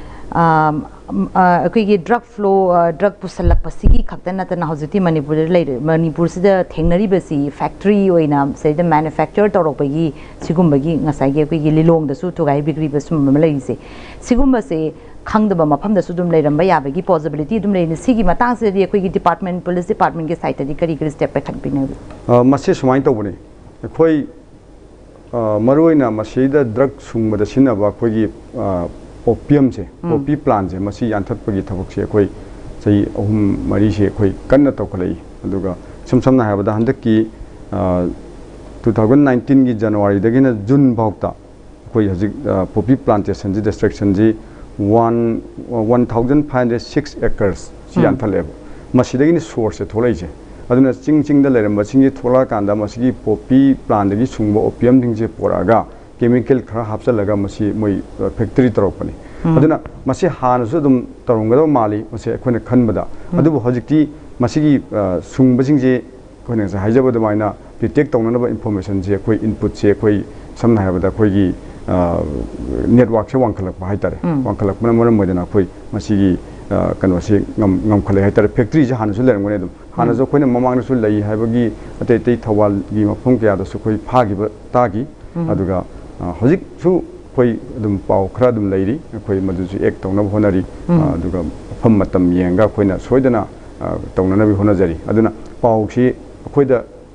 ꯑꯩꯈꯣꯏꯒꯤ ꯗ꯭ꯔꯒ ꯐ꯭ꯂꯣ ꯗ꯭ꯔꯒ ꯄꯨꯁꯜꯂꯛꯄꯁꯤꯒꯤ ꯈꯛꯇ ꯅꯠꯇꯅ ꯍꯧꯖꯤꯛꯇꯤ ꯃꯅꯤꯄꯨꯔꯗ ꯂꯩꯔꯤ ꯃꯅꯤꯄꯨꯔꯁꯤꯗ ꯊꯦꯡꯅꯔꯤꯕꯁꯤ ꯐꯦꯛꯇ꯭ꯔꯤ ꯑꯣꯏꯅ ꯁꯤꯗ ꯃꯦꯅꯨꯐꯦꯛꯆꯔ ꯇꯧꯔꯛꯄꯒꯤ ꯁꯤꯒꯨꯝꯕꯒꯤ ꯉꯁꯥꯏꯒꯤ ꯑꯩꯈꯣꯏꯒꯤ ꯂꯤꯂꯣꯡꯗꯁꯨ ꯊꯨꯒꯥꯏ ꯕꯤꯛꯔꯤꯕ ꯁꯨꯝꯕ ꯑꯃ ꯂꯩꯔꯤꯁꯦ ꯁꯤꯒꯨꯝꯕꯁꯦ ꯈꯪꯗꯕ ꯃꯐꯝꯗꯁꯨ ꯑꯗꯨꯝ ꯂꯩꯔꯝꯕ ꯌꯥꯕꯒꯤ ꯄꯣꯖꯤꯕꯤꯂꯤꯇꯤ ꯑꯗꯨꯝ ꯂꯩꯔꯤ ꯁꯤꯒꯤ ꯃꯇꯥꯡꯁꯤꯗꯗꯤ ꯑꯩꯈꯣꯏꯒꯤ ꯗꯤꯄꯥꯔꯠꯃꯦꯟ ꯄꯨꯂꯤꯁ ꯗꯤꯄꯥꯔꯠꯃꯦꯟꯒꯤ ꯁꯥꯏꯠꯇꯗꯤ ꯀꯔꯤ ꯀꯔꯤ ꯁ꯭ꯇꯦꯞ ꯄꯥꯏꯈꯠꯄꯤꯅꯕꯤ ꯃꯁꯤ ꯁꯨꯃꯥꯏꯅ ꯇꯧꯕꯅꯤ ꯑꯩꯈꯣꯏ ꯃꯔꯨꯑꯣꯏꯅ ꯃꯁꯤꯗ ꯗ꯭ꯔꯒ ꯁꯨꯡꯕꯗ ꯁꯤꯖꯤꯟꯅꯕ ꯑꯩꯈꯣꯏꯒꯤ ꯑꯣꯄꯤꯌꯝꯁꯦ ꯄꯣꯄꯤ ꯄ꯭ꯂꯥꯟꯁꯦ ꯃꯁꯤ ꯌꯥꯟꯊꯠꯄꯒꯤ ꯊꯕꯛꯁꯦ ꯑꯩꯈꯣꯏ ꯆꯍꯤ ꯑꯍꯨꯝ ꯃꯔꯤꯁꯦ ꯑꯩꯈꯣꯏ ꯀꯟꯅ ꯇꯧꯈꯠꯂꯛꯏ ꯑꯗꯨꯒ ꯏꯁꯝ ꯁꯝꯅ ꯍꯥꯏꯔꯕꯗ ꯍꯟꯗꯛꯀꯤ ꯇꯨ ꯊꯥꯎꯖꯟ ꯅꯥꯏꯟꯇꯤꯟꯒꯤ ꯖꯅꯋꯥꯔꯤꯗꯒꯤꯅ ꯖꯨꯟ ꯐꯥꯎꯗ ꯑꯩꯈꯣꯏ ꯍꯧꯖꯤꯛ ꯄꯣꯄꯤ ꯄ꯭ꯂꯥꯟꯇꯦꯁꯟꯁꯤ ꯗꯤꯁꯇ꯭ꯔꯛꯁꯟꯁꯤ one one thousand five hundred six acres ꯁꯤ ꯌꯥꯟꯊꯠꯂꯛꯑꯦꯕ ꯃꯁꯤꯗꯒꯤꯅꯤ ꯁꯣꯔꯁꯁꯦ ꯊꯣꯛꯂꯛꯏꯁꯦ ꯑꯗꯨꯅ ꯆꯤꯡ ꯆꯤꯡꯗ ꯂꯩꯔꯝꯕꯁꯤꯡꯁꯤ ꯊꯣꯛꯂꯛꯑꯀꯥꯟꯗ ꯃꯁꯤꯒꯤ ꯄꯣꯄꯤ ꯄ꯭ꯂꯥꯟꯗꯒꯤ ꯁꯨꯡꯕ ꯑꯣꯄꯤꯌꯝꯁꯤꯡꯁꯦ ꯄꯣꯔꯛꯑꯒ ꯀꯦꯃꯤꯀꯦꯜ ꯈꯔ ꯍꯥꯞꯆꯜꯂꯒ ꯃꯁꯤ ꯃꯣꯏ ꯐꯦꯛꯇꯔꯤ ꯇꯧꯔꯛꯄꯅꯤ ꯑꯗꯨꯅ ꯃꯁꯤ ꯍꯥꯟꯅꯁꯨ ꯑꯗꯨꯝ ꯇꯧꯔꯝꯒꯗꯕ ꯃꯥꯜꯂꯤ ꯃꯁꯤ ꯑꯩꯈꯣꯏꯅ ꯈꯟꯕꯗ ꯑꯗꯨꯕꯨ ꯍꯧꯖꯤꯛꯇꯤ ꯃꯁꯤꯒꯤ ꯁꯨꯡꯕꯁꯤꯡꯁꯦ ꯑꯩꯈꯣꯏꯅ ꯉꯁꯥꯏ ꯍꯥꯏꯖꯕ ꯑꯗꯨꯃꯥꯏꯅ ꯗꯤꯇꯦꯛ ꯇꯧꯅꯅꯕ ꯏꯟꯐꯣꯔꯃꯦꯁꯟꯁꯦ ꯑꯩꯈꯣꯏ ꯏꯟꯄꯨꯠꯁꯦ ꯑꯩꯈꯣꯏ ꯁꯝꯅ ꯍꯥꯏꯔꯕꯗ ꯑꯩꯈꯣꯏꯒꯤ ꯅꯦꯠꯋꯥꯔꯛꯁꯦ ꯋꯥꯡꯈꯠꯂꯛꯄ ꯍꯥꯏꯇꯥꯔꯦ ꯋꯥꯡꯈꯠꯂꯛꯄꯅ ꯃꯔꯝ ꯑꯣꯏꯗꯅ ꯑꯩꯈꯣꯏ ꯃꯁꯤꯒꯤ ꯀꯩꯅꯣꯁꯤ ꯉꯝꯈꯠꯂꯦ ꯍꯥꯏꯇꯥꯔꯦ ꯐꯦꯛꯇ꯭ꯔꯤꯁꯦ ꯍꯥꯟꯅꯁꯨ ꯂꯩꯔꯝꯒꯅꯤ ꯑꯗꯨꯝ ꯍꯥꯟꯅꯁꯨ ꯑꯩꯈꯣꯏꯅ ꯃꯃꯥꯡꯗꯁꯨ ꯂꯩ ꯍꯥꯏꯕꯒꯤ ꯑꯇꯩ ꯑꯇꯩ ꯊꯧꯕꯥꯜꯒꯤ ꯃꯐꯝ ꯀꯌꯥꯗꯁꯨ ꯑꯩꯈꯣꯏ ꯐꯥꯈꯤꯕ ꯇꯥꯈꯤ ꯑꯗꯨꯒ ꯍꯧꯖꯤꯛꯁꯨ ꯑꯩꯈꯣꯏ ꯑꯗꯨम ꯄꯥꯎ ꯈꯔ ꯑꯗꯨꯝ ꯂꯩꯔꯤ ꯑꯩꯈꯣꯏ ꯃꯗꯨꯁꯨ ꯑꯦꯛ ꯇꯧꯅꯕ ꯍꯣꯠꯅꯔꯤ ꯑꯗꯨꯒ ꯃꯐꯝ ꯃꯇꯝ ꯌꯦꯡꯉꯒ ꯑꯩꯈꯣꯏꯅ ꯁꯣꯏꯗꯅ ꯇꯧꯅꯅꯕ ꯍꯣꯠꯅꯖꯔꯤ ꯑꯗꯨꯅ ꯄꯥꯎꯁꯤ ꯑꯩꯈꯣꯏꯗ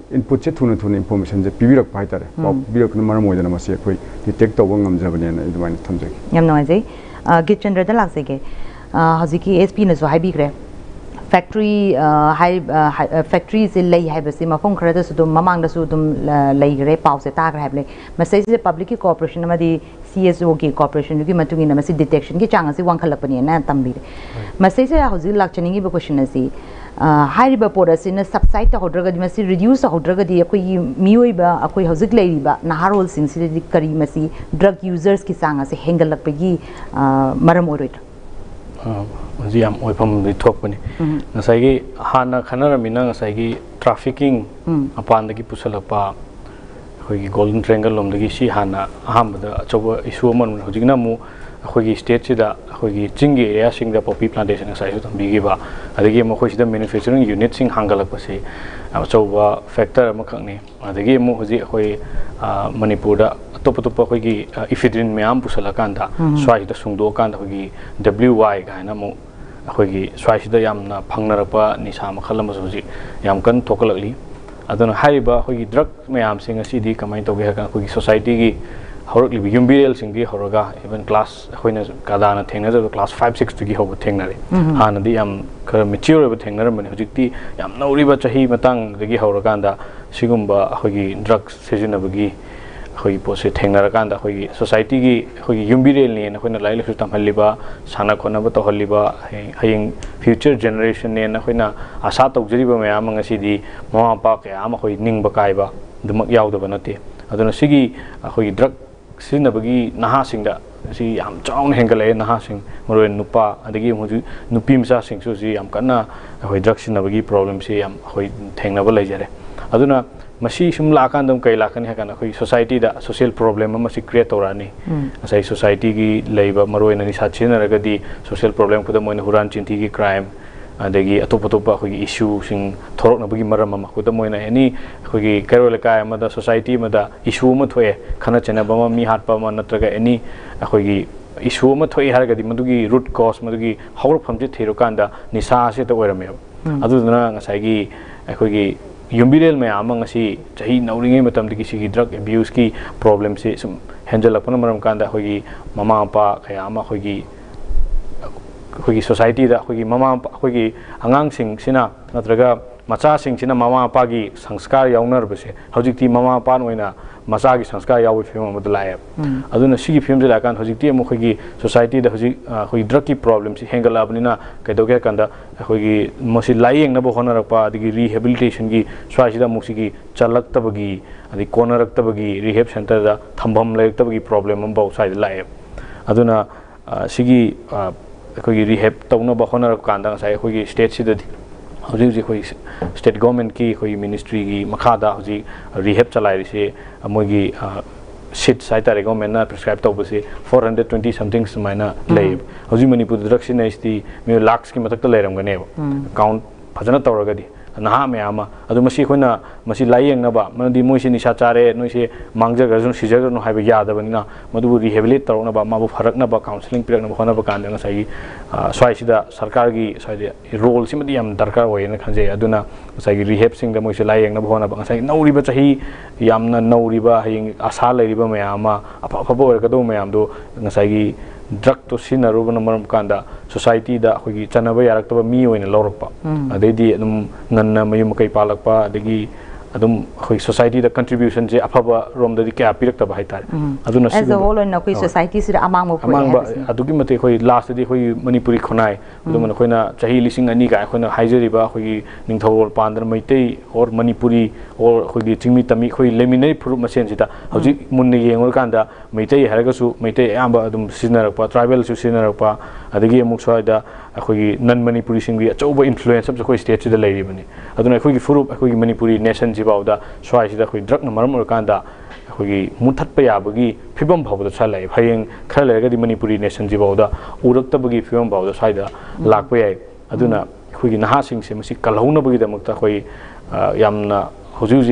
input se thuna thuna information je pibirak pai tare pa pibirak na maram moidana masi khoi detect taw ngam jabane na idu main thamjai yam no jai Gitchandra da lak sege haziki S P na so haibi kre factory high factory se lei haibasi mafong khara da su dum mamang da su dum lei gre pau se ta gra hable message se public cooperation amadi C S O ki cooperation ki matungi na masi detection ki chang asi wang khalak pani na tambi message ya hozi lak chaningi ba question asi high riba poda sin subside ta hodra ga masi reduce hodra ga di akoi mioi ba akoi hozik lei riba naharol sing si di kari masi drug users ki sang asi hengalak pa gi maram oroi Mazi am oi pam di thok pani ngasai gi hana khana ramina ngasai gi trafficking apan da gi pusalapa khoi gi golden triangle lom da gi si hana aham da choba issue man hojigna mu khoi gi state sida khoi gi chingi area sing da poppy plantation ngasai su tambi gi ba adagi mo khoi sida manufacturing unit sing hangalak pa se choba factor ma khangni adagi mo hoji khoi manipur da top top khoi gi ephedrine meam pusala kan da swai da sungdo kan da khoi gi W Y ga na mo khoi gi swai sida yam na phangnarakpa nisa ma khalam so ji yam kan thokalakli aduna haiba khoi gi drug meam sing asi di kamai to ge ka khoi gi society gi horakli bi yumbirel sing di horaga even class khoina kadana thengna da class five six to gi hob thengnare hana di yam khara mature ba thengnar mani hojikti yam nauri ba chahi matang da gi horakan da sigumba khoi gi drug sejinabagi khoi pose thengnar kan da khoi society gi khoi yumbirel ne na khoina laile su tam haliba sana khona ba to haliba haying future generation ne na khoina asa tawjari ba mayam ngasi di mama pa ke ama khoi ning ba kai ba dumak yaw da banate aduna sigi khoi drug sinabagi naha singda si yam chong hengale naha sing moroen nupa adagi muju nupi msa sing su si yam kana khoi drug sinabagi problem si yam khoi thengna ba lejare aduna masi sum la kan dum kai la kan ha kana khoi society da social problem ma si create torani asai society gi leiba maroina ni sa china ragadi social problem ku da moina huran chinti gi crime adagi atop atop khoi issue sing thorok na bagi maram ma ku da moina ani khoi gi karole kai ma da society ma da issue ma thoe khana chena ba ma mi hat pa ma natraga ani khoi gi issue ma thoe har gadi madugi root cause madugi hawr pham je thero kan da nisa se ta oirame adu duna ngasai gi khoi gi yumbirel me amang asi chahi nauringe matam digi sigi drug abuse ki problem se sum handle apana maram kan da khoi gi mama pa kaya ama khoi gi khoi gi society da khoi gi mama khoi gi angang sing sina natraga macha sing sina mama pa gi sanskar yaunar base hojikti mama pa noina macha gi sanskar yawi film ma dalaye aduna sigi film jala kan hojikti mo khoi gi society da hojik khoi drug ki problem si hengala abnina kaidoge kan da khoi gi mosi lying na bo honar pa digi rehabilitation gi swai sida muksi gi chalak tabagi adi konarak tabagi rehab center da thambam laik tabagi problem am bo sai laye aduna sigi khoi gi rehab tawna ba honar kan da sai khoi gi state sida hojik ji khoi state government ki khoi ministry gi makhada hojik rehab chalai ri se amogi shit sai tare government na prescribe to basi four hundred twenty something smaina lay hojik manipur drug sin is the me lakhs ki matak ta leram gane account phajana tawragadi naha me ama adu masi khoina masi layeng na ba mandi moi se nisa chare noi se mangja garjun sijagar no haiba yada banina madu rehabilitate tarona ba mabu farak na ba counseling pirak na ba khona ba kan na sai swai sida sarkar gi sai role simadi yam darkar hoye na khanje aduna sai gi rehab sing da moi se layeng na ba khona ba sai nauri ba chahi yam na nauri ba hing asa lai ba me ama apa apa ba ka do me am do sai gi drug to sinaru ba maram kanda society da khoi chanaba yarak to mi oina lorokpa adedi adum nanna mayum kai palakpa adegi adum khoi society da contribution je afaba rom da kya pirak ta bai tar aduna as a whole na khoi society sira amang mo amang ba adugi mate khoi last di khoi manipuri khonai adum khoina chahi lising ani ga khoina haijeri ba khoi ningthorol pandar maitei or manipuri or khoi chingmi tami khoi leminai furu masen sita hoji munne yengol kanda maitei haraga su maitei amba adum sinarakpa tribal su sinarakpa adagi amuk soida khoi nan manipuri singbi achauba influence of khoi state sida leiri bani aduna khoi furu khoi manipuri nation jibauda swai sida khoi drug na maram kanda khoi muthat pa yabagi phibam bhawda chalai phayeng khara lerga di manipuri nation jibauda urakta bagi phibam bhawda saida lakpa yai aduna khoi naha sing se masi kalhauna bagi damakta khoi yamna hoji hoji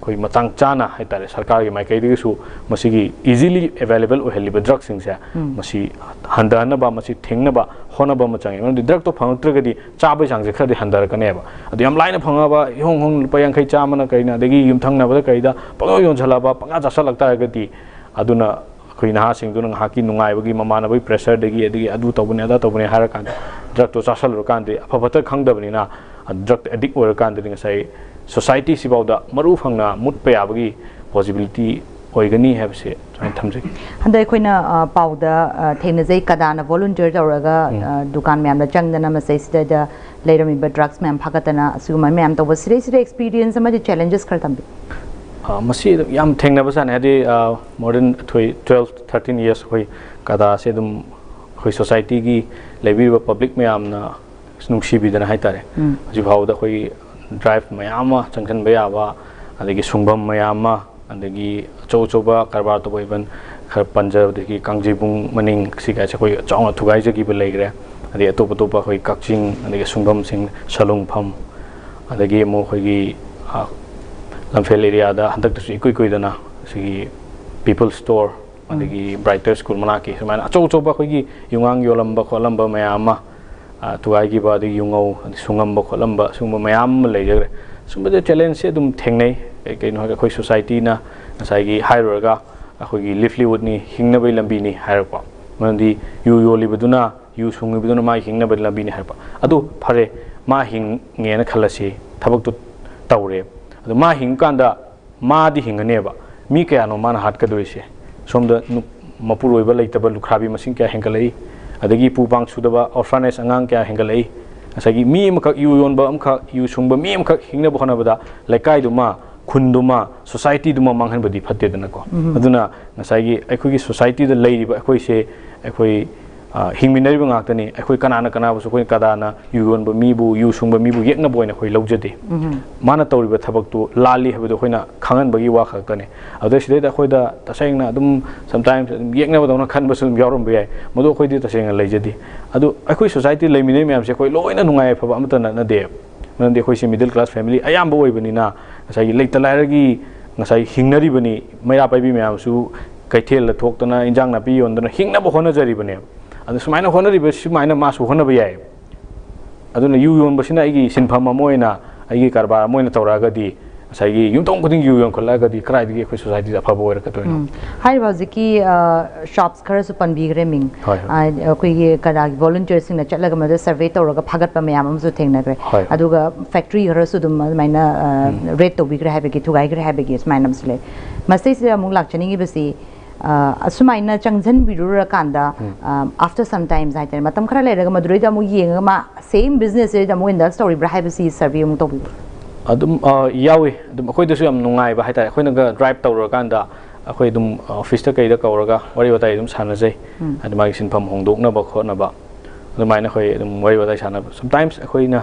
ꯑꯩꯈꯣꯏ ꯃꯇꯥꯡ ꯆꯥꯅ ꯍꯥꯏꯇꯥꯔꯦ ꯁꯔꯀꯥꯔꯒꯤ ꯃꯥꯏꯀꯩꯗꯒꯤꯁꯨ ꯃꯁꯤꯒꯤ ꯏꯖꯤꯂꯤ ꯑꯦꯕꯥꯏꯂꯦꯕꯜ ꯑꯣꯏꯍꯜꯂꯤꯕ ꯗ꯭ꯔꯒꯁꯤꯡꯁꯦ ꯃꯁꯤ ꯍꯟꯊꯍꯟꯅꯕ ꯃꯁꯤ ꯊꯤꯡꯅꯕ ꯍꯣꯠꯅꯕ ꯑꯃ ꯆꯪꯉꯤ ꯃꯔꯝꯗꯤ ꯗ꯭ꯔꯒꯇꯣ ꯐꯪꯉꯛꯇ꯭ꯔꯒꯗꯤ ꯆꯥꯕꯒꯤ ꯆꯥꯡꯁꯦ ꯈꯔꯗꯤ ꯍꯟꯊꯔꯛꯀꯅꯦꯕ ꯑꯗꯨ ꯌꯥꯝ ꯂꯥꯏꯅ ꯐꯪꯉꯕ ꯏꯍꯣꯡ ꯍꯣꯡ ꯂꯨꯄꯥ ꯌꯥꯡꯈꯩ ꯆꯥꯝꯃꯅ ꯀꯩꯅ ꯑꯗꯒꯤ ꯌꯨꯝꯊꯪꯅꯕꯗ ꯀꯩꯗ ꯄꯪꯌꯣꯟ ꯌꯣꯟꯁꯤꯜꯂꯕ ꯄꯪꯆꯥ ꯆꯥꯁꯤꯜꯂꯛ ꯇꯥꯔꯒꯗꯤ ꯑꯗꯨꯅ ꯑꯩꯈꯣꯏ ꯅꯍꯥꯁꯤꯡꯗꯨꯅ ꯉꯥꯏꯍꯥꯛꯀꯤ ꯅꯨꯡꯉꯥꯏꯕꯒꯤ ꯃꯃꯥꯟꯅꯕꯒꯤ ꯄ꯭ꯔꯦꯁꯔꯗꯒꯤ ꯑꯗꯒꯤ ꯑꯗꯨ ꯇꯧꯕꯅꯦ ꯑꯗꯥ ꯇꯧꯕꯅꯦ ꯍꯥꯏꯔꯀꯥꯟꯗ ꯗ꯭ꯔꯒꯇꯣ ꯆꯥꯁꯤꯜꯂꯨꯔꯀꯥꯟꯗꯗꯤ ꯑꯐ ꯐꯠꯇ ꯈꯪꯗꯕꯅꯤꯅ ꯗ꯭ꯔꯒꯇ ꯑꯦꯗꯤꯛ ꯑꯣꯏꯔꯀꯥꯟꯗꯗꯤ ꯉꯁꯥꯏ ꯁꯣꯁꯥꯏꯇꯤꯁꯤꯐꯥꯎꯗ ꯃꯔꯨ ꯐꯪꯅ ꯃꯨꯠꯄ ꯌꯥꯕꯒꯤ ꯄꯣꯁꯤꯕꯤꯂꯤꯇꯤ ꯑꯣꯏꯒꯅꯤ ꯍꯥꯏꯕꯁꯦ ꯁꯨꯃꯥꯏꯅ ꯊꯝꯖꯩ ꯍꯟꯗꯛ ꯑꯩꯈꯣꯏꯅ ꯄꯥꯎꯗ ꯊꯦꯡꯅꯖꯩ ꯀꯗꯥꯅ ꯚꯣꯂꯨꯟꯇꯤꯌꯔ ꯇꯧꯔꯒ ꯗꯨꯀꯥꯟ ꯃꯌꯥꯝꯗ ꯆꯪꯗꯅ ꯃꯁꯤꯗꯩꯁꯤꯗ ꯂꯩꯔꯝꯃꯤꯕ ꯗ꯭ꯔꯒꯁ ꯃꯌꯥꯝ ꯐꯥꯒꯠꯇꯅ ꯑꯁꯤꯒꯨꯝꯕ ꯃꯌꯥꯝ ꯇꯧꯕ ꯁꯤꯗꯩꯁꯤꯗ ꯑꯦꯛꯁꯄꯤꯔꯤꯌꯦꯟꯁ ꯑꯃꯗꯤ ꯆꯦꯂꯦꯟꯖꯦꯁ ꯈꯔ ꯊꯝꯕꯤ ꯃꯁꯤ ꯌꯥꯝ ꯊꯦꯡꯅꯕꯖꯥꯠꯅꯤ ꯍꯥꯏꯗꯤ ꯃꯣꯔ ꯗꯦꯟ ꯑꯩꯈꯣꯏ ꯇꯨꯋꯦꯜꯐ ꯊꯥꯔꯇꯤꯟ ꯏꯌꯔꯁ ꯑꯩꯈꯣꯏ ꯀꯗꯥꯁꯦ ꯑꯗꯨꯝ ꯑꯩꯈꯣꯏ ꯁꯣꯁꯥꯏꯇꯤꯒꯤ ꯂꯩꯕꯤꯔꯤꯕ ꯄꯕ꯭ꯂꯤꯛ ꯃꯌꯥꯝꯅ ꯅꯨꯡꯁꯤꯕꯤꯗꯅ ꯍꯥꯏꯇꯥꯔꯦ ꯍꯧꯖꯤꯛꯐꯥꯎꯕꯗ ꯑꯩꯈꯣꯏꯒꯤ ꯗ꯭ꯔꯥꯏꯚ ꯃꯌꯥꯝ ꯑꯃ ꯆꯪꯁꯤꯟꯕ ꯌꯥꯕ ꯑꯗꯒꯤ ꯁꯨꯡꯐꯝ ꯃꯌꯥꯝ ꯑꯃ ꯑꯗꯒꯤ ꯑꯆꯧ ꯑꯆꯧꯕ ꯀꯔꯕꯥꯔ ꯇꯧꯕ ꯏꯚꯟ ꯈꯔ ꯄꯟꯖꯕꯗꯒꯤ ꯀꯥꯡꯖꯩꯕꯨꯡ ꯃꯅꯤꯡ ꯁꯤꯒꯥꯏꯁꯦ ꯑꯩꯈꯣꯏ ꯆꯥꯎꯅ ꯊꯨꯒꯥꯏꯖꯈꯤꯕ ꯂꯩꯈ꯭ꯔꯦ ꯑꯗꯒꯤ ꯑꯇꯣꯞ ꯑꯇꯣꯞꯄ ꯑꯩꯈꯣꯏ ꯀꯛꯆꯤꯡ ꯑꯗꯒꯤ ꯁꯨꯡꯐꯝꯁꯤꯡ ꯁꯂꯨꯡꯐꯝ ꯑꯗꯒꯤ ꯑꯃꯨꯛ ꯑꯩꯈꯣꯏꯒꯤ ꯂꯝꯐꯦꯜ ꯑꯦꯔꯤꯌꯥꯗ ꯍꯟꯗꯛꯇꯁꯨ ꯏꯀꯨꯏ ꯀꯨꯏꯗꯅ ꯁꯤꯒꯤ ꯄꯤꯄꯜ ꯁ꯭ꯇꯣꯔ ꯑꯗꯒꯤ ꯕ꯭ꯔꯥꯏꯇꯔ ꯁ꯭ꯀꯨꯜ ꯃꯅꯥꯛꯀꯤ ꯁꯨꯃꯥꯏꯅ ꯑꯆꯧ ꯑꯆꯧꯕ ꯑꯩꯈꯣꯏꯒꯤ ꯌꯨꯉꯥꯡ ꯌꯣꯜꯂꯝꯕ ꯈꯣꯠꯂꯝꯕ ꯃꯌꯥꯝ ꯑꯃ ꯊꯨꯒꯥꯏꯈꯤꯕ ꯑꯗꯒꯤ ꯌꯨꯉꯧ ꯁꯨꯡꯉꯝꯕ ꯈꯣꯠꯂꯝꯕ ꯁꯤꯒꯨꯝꯕ ꯃꯌꯥꯝ ꯑꯃ ꯂꯩꯖꯈ꯭ꯔꯦ ꯁꯨꯝꯕꯗ ꯆꯦꯂꯦꯟꯖꯁꯦ ꯑꯗꯨꯝ ꯊꯦꯡꯅꯩ ꯀꯩ ꯀꯩꯅꯣ ꯍꯥꯏꯔꯒ ꯑꯩꯈꯣꯏ ꯁꯣꯁꯥꯏꯇꯤꯅ ꯉꯁꯥꯏꯒꯤ ꯍꯥꯏꯔꯨꯔꯒ ꯑꯩꯈꯣꯏꯒꯤ ꯂꯤꯐꯂꯤꯋꯨꯗꯅꯤ ꯍꯤꯡꯅꯕꯒꯤ ꯂꯝꯕꯤꯅꯤ ꯍꯥꯏꯔꯛꯄ ꯃꯔꯝꯗꯤ ꯌꯨ ꯌꯣꯜꯂꯤꯕꯗꯨꯅ ꯌꯨ ꯁꯨꯡꯉꯤꯕꯗꯨꯅ ꯃꯥ ꯍꯤꯡꯅꯕꯒꯤ ꯂꯝꯕꯤꯅꯤ ꯍꯥꯏꯔꯛꯄ ꯑꯗꯨ ꯐꯔꯦ ꯃꯥ ꯍꯤꯡꯉꯦꯅ ꯈꯜꯂꯁꯤ ꯊꯕꯛꯇꯨ ꯇꯧꯔꯦ ꯑꯗꯨ ꯃꯥ ꯍꯤꯡꯀꯥꯟꯗ ꯃꯥꯗꯤ ꯍꯤꯡꯒꯅꯦꯕ ꯃꯤ ꯀꯌꯥꯅꯣ ꯃꯥꯅ ꯍꯥꯠꯀꯗꯣꯏꯁꯦ ꯁꯣꯝꯗ ꯃꯄꯨꯔꯣꯏꯕ ꯂꯩꯇꯕ ꯂꯨꯈ꯭ꯔꯥꯕꯤ ꯃꯁꯤꯡ ꯀꯌꯥ ꯍꯦꯟꯒꯠꯂꯛꯏ ꯑꯗꯒꯤ ꯄꯨ ꯄꯥꯡ ꯁꯨꯗꯕ ꯑꯣꯔꯐꯥꯅꯦꯖ ꯑꯉꯥꯡ ꯀꯌꯥ ꯍꯦꯟꯒꯠꯂꯛꯏ ꯉꯁꯥꯏꯒꯤ ꯃꯤ ꯑꯃꯈꯛ ꯌꯨ ꯌꯣꯟꯕ ꯑꯃꯈꯛ ꯌꯨ ꯁꯨꯡꯕ ꯃꯤ ꯑꯃꯈꯛ ꯍꯤꯡꯅꯕ ꯍꯣꯠꯅꯕꯗ ꯂꯩꯀꯥꯏꯗꯨꯃ ꯈꯨꯟꯗꯨꯃ ꯁꯣꯁꯥꯏꯇꯤꯗꯨꯃ ꯃꯥꯡꯍꯟꯕꯗꯤ ꯐꯠꯇꯦꯗꯅꯀꯣ ꯑꯗꯨꯅ ꯉꯁꯥꯏꯒꯤ ꯑꯩꯈꯣꯏꯒꯤ ꯁꯣꯁꯥꯏꯇꯤꯗ ꯂꯩꯔꯤꯕ ꯑꯩꯈꯣꯏꯁꯦ ꯑꯩꯈꯣꯏ ꯍꯤꯡꯃꯤꯟꯅꯔꯤꯕ ꯉꯥꯛꯇꯅꯤ ꯑꯩꯈꯣꯏ ꯀꯅꯥꯅ ꯀꯅꯥꯕꯨꯁꯨ ꯑꯩꯈꯣꯏ ꯀꯗꯥꯅ ꯌꯨ ꯌꯣꯟꯕ ꯃꯤꯕꯨ ꯌꯨ ꯁꯨꯡꯕ ꯃꯤꯕꯨ ꯌꯦꯛꯅꯕ ꯑꯣꯏꯅ ꯑꯩꯈꯣꯏ ꯂꯧꯖꯗꯦ ꯃꯥꯅ ꯇꯧꯔꯤꯕ ꯊꯕꯛꯇꯨ ꯂꯥꯜꯂꯤ ꯍꯥꯏꯕꯗꯨ ꯑꯩꯈꯣꯏꯅ ꯈꯪꯍꯟꯕꯒꯤ ꯋꯥ ꯈꯛꯇꯅꯤ ꯑꯗꯨꯗ ꯁꯤꯗꯩꯗ ꯑꯩꯈꯣꯏꯗ ꯇꯁꯦꯡꯅ ꯑꯗꯨꯝ ꯁꯝꯇꯥꯏꯝꯁ ꯑꯗꯨꯝ ꯌꯦꯛꯅꯕꯗꯧꯅ ꯈꯟꯕꯁꯨ ꯑꯗꯨꯝ ꯌꯥꯎꯔꯝꯕ ꯌꯥꯏ ꯃꯗꯨ ꯑꯩꯈꯣꯏꯗꯤ ꯇꯁꯦꯡꯅ ꯂꯩꯖꯗꯦ ꯑꯗꯨ ꯑꯩꯈꯣꯏ ꯁꯣꯁꯥꯏꯇꯤ ꯂꯩꯃꯤꯟꯅꯔꯤ ꯃꯌꯥꯝꯁꯦ ꯑꯩꯈꯣꯏ ꯂꯣꯏꯅ ꯅꯨꯡꯉꯥꯏ ꯌꯥꯏꯐꯕ ꯑꯃꯠꯇ ꯅꯠꯅꯗꯦ ꯃꯔꯝꯗꯤ ꯑꯩꯈꯣꯏꯁꯤ ꯃꯤꯗꯜ ꯀ꯭ꯂꯥꯁ ꯐꯦꯃꯤꯂꯤ ꯑꯌꯥꯝꯕ ꯑꯣꯏꯕꯅꯤꯅ ꯉꯁꯥꯏꯒꯤ ꯂꯩꯇ ꯂꯥꯏꯔꯒꯤ ꯉꯁꯥꯏ ꯍꯤꯡꯅꯔꯤꯕꯅꯤ ꯃꯩꯔꯥ ꯄꯥꯏꯕꯤ ꯃꯌꯥꯝꯁꯨ ꯀꯩꯊꯦꯜꯗ ꯊꯣꯛꯇꯅ ꯏꯟꯖꯥꯡ ꯅꯥꯄꯤ ꯌꯣꯟꯗꯅ ꯍꯤꯡꯅꯕ ꯍꯣꯠꯅꯖꯔꯤꯕꯅꯦꯕ ꯑꯗꯨ ꯁꯨꯃꯥꯏꯅ ꯍꯣꯠꯅꯔꯤꯕ ꯁꯨꯃꯥꯏꯅ ꯃꯥꯁꯨ ꯍꯣꯠꯅꯕ ꯌꯥꯏ ꯑꯗꯨꯅ ꯌꯨ ꯌꯣꯟꯕꯁꯤꯅ ꯑꯩꯒꯤ ꯁꯤꯟꯐꯝ ꯑꯃ ꯑꯣꯏꯅ ꯑꯩꯒꯤ ꯀꯔꯕꯥꯔ ꯑꯃ ꯑꯣꯏꯅ ꯇꯧꯔꯛꯑꯒꯗꯤ ꯉꯁꯥꯏꯒꯤ ꯌꯨꯝꯊꯣꯡ ꯈꯨꯗꯤꯡ ꯌꯨ ꯌꯣꯟꯈꯠꯂꯛꯑꯒꯗꯤ ꯀꯗꯥꯏꯗꯒꯤ ꯑꯩꯈꯣꯏ ꯁꯣꯁꯥꯏꯇꯤꯗ ꯑꯐꯕ ꯑꯣꯏꯔꯛꯀꯗꯣꯏꯅꯣ ꯍꯥꯏꯔꯤꯕ ꯍꯧꯖꯤꯛꯀꯤ ꯁꯣꯞꯁ ꯈꯔꯁꯨ ꯄꯟꯕꯤꯈ꯭ꯔꯦ ꯃꯤꯡ ꯑꯩꯈꯣꯏꯒꯤ ꯀꯗꯥꯒꯤ ꯚꯣꯂꯨꯟꯇꯤꯌꯔꯁꯤꯡꯅ ꯆꯠꯂꯒ ꯃꯗꯨ ꯁꯔꯚꯦ ꯇꯧꯔꯒ ꯐꯥꯒꯠꯄ ꯃꯌꯥꯝ ꯑꯃꯁꯨ ꯊꯦꯡꯅꯈ꯭ꯔꯦ ꯑꯗꯨꯒ ꯐꯦꯛꯇ꯭ꯔꯤ ꯈꯔꯁꯨ ꯑꯗꯨꯝ ꯑꯗꯨꯃꯥꯏꯅ ꯔꯦꯠ ꯇꯧꯕꯤꯈ꯭ꯔꯦ ꯍꯥꯏꯕꯒꯤ ꯊꯨꯒꯥꯏꯈ꯭ꯔꯦ ꯍꯥꯏꯕꯒꯤ ꯁꯨꯃꯥꯏꯅ ꯑꯃꯁꯨ ꯂꯩ ꯃꯁꯤꯁꯤꯗ ꯑꯃꯨꯛ ꯂꯥꯛꯆꯅꯤꯡꯉꯤꯕꯁꯤ ꯑꯁꯨꯃꯥꯏꯅ ꯆꯪꯁꯤꯟꯕꯤꯔꯨꯔꯀꯥꯟꯗ ꯑꯥꯐꯇꯔ ꯁꯝ ꯇꯥꯏꯝꯁ ꯍꯥꯏꯇꯥꯔꯦ ꯃꯇꯝ ꯈꯔ ꯂꯩꯔꯒ ꯃꯗꯨꯗꯩꯗ ꯑꯃꯨꯛ ꯌꯦꯡꯉꯒ ꯃꯥ ꯁꯦꯝ ꯕꯤꯖꯤꯅꯦꯁꯁꯤꯗ ꯑꯃꯨꯛ ꯏꯟꯗꯁ ꯇꯧꯔꯤꯕ꯭ꯔꯥ ꯍꯥꯏꯕꯁꯤ ꯁꯔꯚꯦ ꯑꯃꯨꯛ ꯇꯧꯕꯤꯕ꯭ꯔꯥ ꯑꯗꯨꯝ ꯌꯥꯎꯏ ꯑꯗꯨꯝ ꯑꯩꯈꯣꯏꯗꯁꯨ ꯌꯥꯝ ꯅꯨꯡꯉꯥꯏꯕ ꯍꯥꯏꯇꯥꯔꯦ ꯑꯩꯈꯣꯏꯅꯒ ꯗ꯭ꯔꯥꯏꯚ ꯇꯧꯔꯀꯥꯟꯗ ꯑꯩꯈꯣꯏ ꯑꯗꯨꯝ ꯑꯣꯐꯤꯁꯇ ꯀꯩꯗ ꯀꯧꯔꯒ ꯋꯥꯔꯤ ꯋꯥꯇꯥꯏ ꯑꯗꯨꯝ ꯁꯥꯟꯅꯖꯩ ꯍꯥꯏꯗꯤ ꯃꯥꯒꯤ ꯁꯤꯟꯐꯝ ꯍꯣꯡꯗꯣꯛꯅꯕ ꯈꯣꯠꯅꯕ ꯑꯗꯨꯃꯥꯏꯅ ꯑꯩꯈꯣꯏ ꯑꯗꯨꯝ ꯋꯥꯔꯤ ꯋꯥꯇꯥꯏ ꯁꯥꯟꯅꯕ ꯁꯝꯇꯥꯏꯝꯁ ꯑꯩꯈꯣꯏꯅ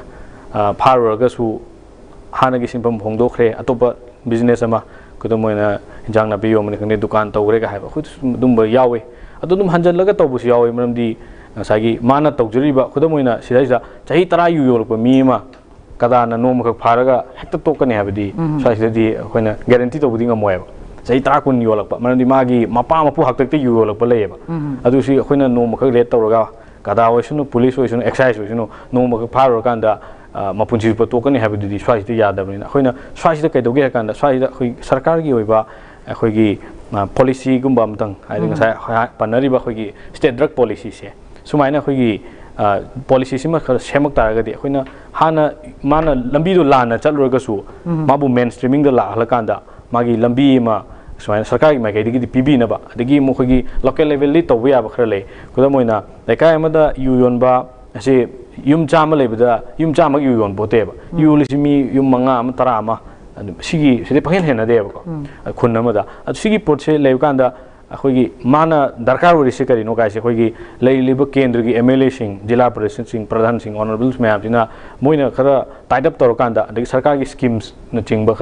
ꯐꯥꯔꯨꯔꯒꯁꯨ ꯍꯥꯟꯅꯒꯤ ꯁꯤꯟꯐꯝ ꯍꯣꯡꯗꯣꯛꯈ꯭ꯔꯦ ꯑꯇꯣꯞꯄ ꯕꯤꯖꯤꯅꯦꯁ ꯑꯃ ꯈꯨꯗꯝ ꯑꯣꯏꯅ ꯏꯟꯖꯥꯡ ꯅꯥꯄꯤ ꯌꯣꯟꯕꯅꯤ ꯈꯪꯗꯦ ꯗꯨꯀꯥꯟ ꯇꯧꯈ꯭ꯔꯦꯒ ꯍꯥꯏꯕ ꯑꯩꯈꯣꯏꯗꯁꯨ ꯑꯗꯨꯝꯕ ꯌꯥꯎꯏ ꯑꯗꯨ ꯑꯗꯨꯝ ꯍꯟꯖꯜꯂꯒ ꯇꯧꯕꯁꯨ ꯌꯥꯎꯏ ꯃꯔꯝꯗꯤ ꯉꯁꯥꯏꯒꯤ ꯃꯥꯅ ꯇꯧꯖꯔꯤꯕ ꯈꯨꯗꯝ ꯑꯣꯏꯅ ꯁꯤꯗꯩꯁꯤꯗ ꯆꯍꯤ ꯇꯔꯥ ꯌꯨ ꯌꯣꯜꯂꯛꯄ ꯃꯤ ꯑꯃ ꯀꯗꯥꯅ ꯅꯣꯡꯃꯈꯛ ꯐꯥꯔꯒ ꯍꯦꯛꯇ ꯇꯣꯛꯀꯅꯤ ꯍꯥꯏꯕꯗꯤ ꯁ꯭ꯋꯥꯏꯁꯤꯗꯗꯤ ꯑꯩꯈꯣꯏꯅ ꯒꯦꯔꯦꯟꯇꯤ ꯇꯧꯕꯗꯤ ꯉꯝꯃꯣꯏꯕ ꯆꯍꯤ ꯇꯔꯥ ꯀꯨꯟ ꯌꯣꯜꯂꯛꯄ ꯃꯔꯝꯗꯤ ꯃꯥꯒꯤ ꯃꯄꯥ ꯃꯄꯨ ꯍꯥꯛꯇꯛꯇ ꯌꯨ ꯌꯣꯜꯂꯛꯄ ꯂꯩꯌꯦꯕ ꯑꯗꯨꯁꯤ ꯑꯩꯈꯣꯏꯅ ꯅꯣꯡꯃꯈꯛ ꯔꯦꯠ ꯇꯧꯔꯒ ꯀꯗꯥ ꯑꯣꯏꯁꯅꯨ ꯄꯨꯂꯤꯁ ꯑꯣꯏꯁꯅꯨ ꯑꯦꯛꯁꯥꯏꯖ ꯑꯣꯏꯁꯅꯨ ꯅꯣꯡꯃꯈꯛ ꯐꯥꯔꯨꯔꯀꯥꯟꯗ ꯃꯄꯨꯟꯁꯤ ꯆꯨꯞꯄ ꯇꯣꯛꯀꯅꯤ ꯍꯥꯏꯕꯗꯨꯗꯤ ꯁ꯭ꯋꯥꯏꯁꯤꯗ ꯌꯥꯗꯕꯅꯤꯅ ꯑꯩꯈꯣꯏꯅ ꯁ꯭ꯋꯥꯏꯁꯤꯗ ꯀꯩꯗꯧꯒꯦ ꯍꯥꯏ ꯀꯥꯟꯗ ꯁ꯭ꯋꯥꯏꯁꯤꯗ ꯑꯩꯈꯣꯏ ꯁꯔꯀꯥꯔꯒꯤ ꯑꯣꯏꯕ ꯑꯩꯈꯣꯏꯒꯤ ꯄꯣꯂꯤꯁꯤꯒꯨꯝꯕ ꯑꯃꯇꯪ ꯍꯥꯏꯗꯤ ꯉꯁꯥꯏ ꯄꯟꯅꯔꯤꯕ ꯑꯩꯈꯣꯏꯒꯤ ꯁ꯭ꯇꯦꯠ ꯗ꯭ꯔꯒ ꯄꯣꯂꯤꯁꯤꯁꯦ ꯁꯨꯃꯥꯏꯅ ꯑꯩꯈꯣꯏꯒꯤ ꯄꯣꯂꯤꯁꯤꯁꯤꯃ ꯈꯔ ꯁꯦꯝꯃꯛ ꯇꯥꯔꯒꯗꯤ ꯑꯩꯈꯣꯏꯅ ꯍꯥꯟꯅ ꯃꯥꯅ ꯂꯝꯕꯤꯗꯣ ꯂꯥꯟꯅ ꯆꯠꯂꯨꯔꯒꯁꯨ ꯃꯥꯕꯨ ꯃꯦꯟ ꯁ꯭ꯇ꯭ꯔꯤꯃꯤꯡꯗ ꯂꯥꯛꯍꯜꯂꯀꯥꯟꯗ ꯃꯥꯒꯤ ꯂꯝꯕꯤ ꯑꯃ ꯁꯨꯃꯥꯏꯅ ꯁꯔꯀꯥꯔꯒꯤ ꯃꯥꯏꯀꯩꯗꯒꯤꯗꯤ ꯄꯤꯕꯤꯅꯕ ꯑꯗꯒꯤ ꯑꯩꯈꯣꯏꯒꯤ ꯂꯣꯀꯦꯜ ꯂꯦꯚꯦꯜꯗꯤ ꯇꯧꯕ ꯌꯥꯕ ꯈꯔ ꯂꯩ ꯈꯨꯗꯝ ꯑꯣꯏꯅ ꯂꯩꯀꯥꯏ ꯑꯃꯗ ꯌꯨ ꯌꯣꯟꯕ ꯑꯁꯤ ꯌꯨꯝ ꯆꯥꯝꯃ ꯂꯩꯕꯗ ꯌꯨꯝ ꯆꯥꯝꯃꯒꯤ ꯌꯨ ꯌꯣꯟ ꯄꯣꯠꯇꯦꯕ ꯌꯨ ꯌꯣꯜꯂꯤꯁꯤ ꯃꯤ ꯌꯨꯝ ꯃꯉꯥ ꯑꯃ ꯇꯔꯥ ꯑꯃ ꯁꯤꯒꯤ ꯁꯤꯗꯤ ꯄꯪꯍꯦꯟ ꯍꯦꯟꯅꯗꯦꯕꯀꯣ ꯈꯨꯟ ꯑꯃꯗ ꯑꯗꯨ ꯁꯤꯒꯤ ꯄꯣꯠꯁꯦ ꯂꯩꯕ ꯀꯥꯟꯗ ꯑꯩꯈꯣꯏꯒꯤ ꯃꯥꯅ ꯗꯔꯀꯥꯔ ꯑꯣꯏꯔꯤꯁꯤ ꯀꯔꯤꯅꯣ ꯀꯥꯏꯁꯦ ꯑꯩꯈꯣꯏꯒꯤ ꯂꯩꯔꯤꯕ ꯀꯦꯟꯗ꯭ꯔꯒꯤ ꯑꯦꯝ ꯑꯦꯜ ꯑꯦꯁꯤꯡ ꯖꯤꯂꯥ ꯄꯔꯤꯁꯗꯁꯤꯡ ꯄ꯭ꯔꯙꯥꯟꯁꯤꯡ ꯑꯣꯅꯔꯦꯕꯜꯁ ꯃꯌꯥꯝꯁꯤꯅ ꯃꯣꯏꯅ ꯈꯔ ꯇꯥꯏꯠ ꯑꯞ ꯇꯧꯔꯀꯥꯟꯗ ꯑꯗꯒꯤ ꯁꯔꯀꯥꯔꯒꯤ ꯁ꯭ꯀꯤꯝꯁꯅꯆꯤꯡꯕ ꯈꯔ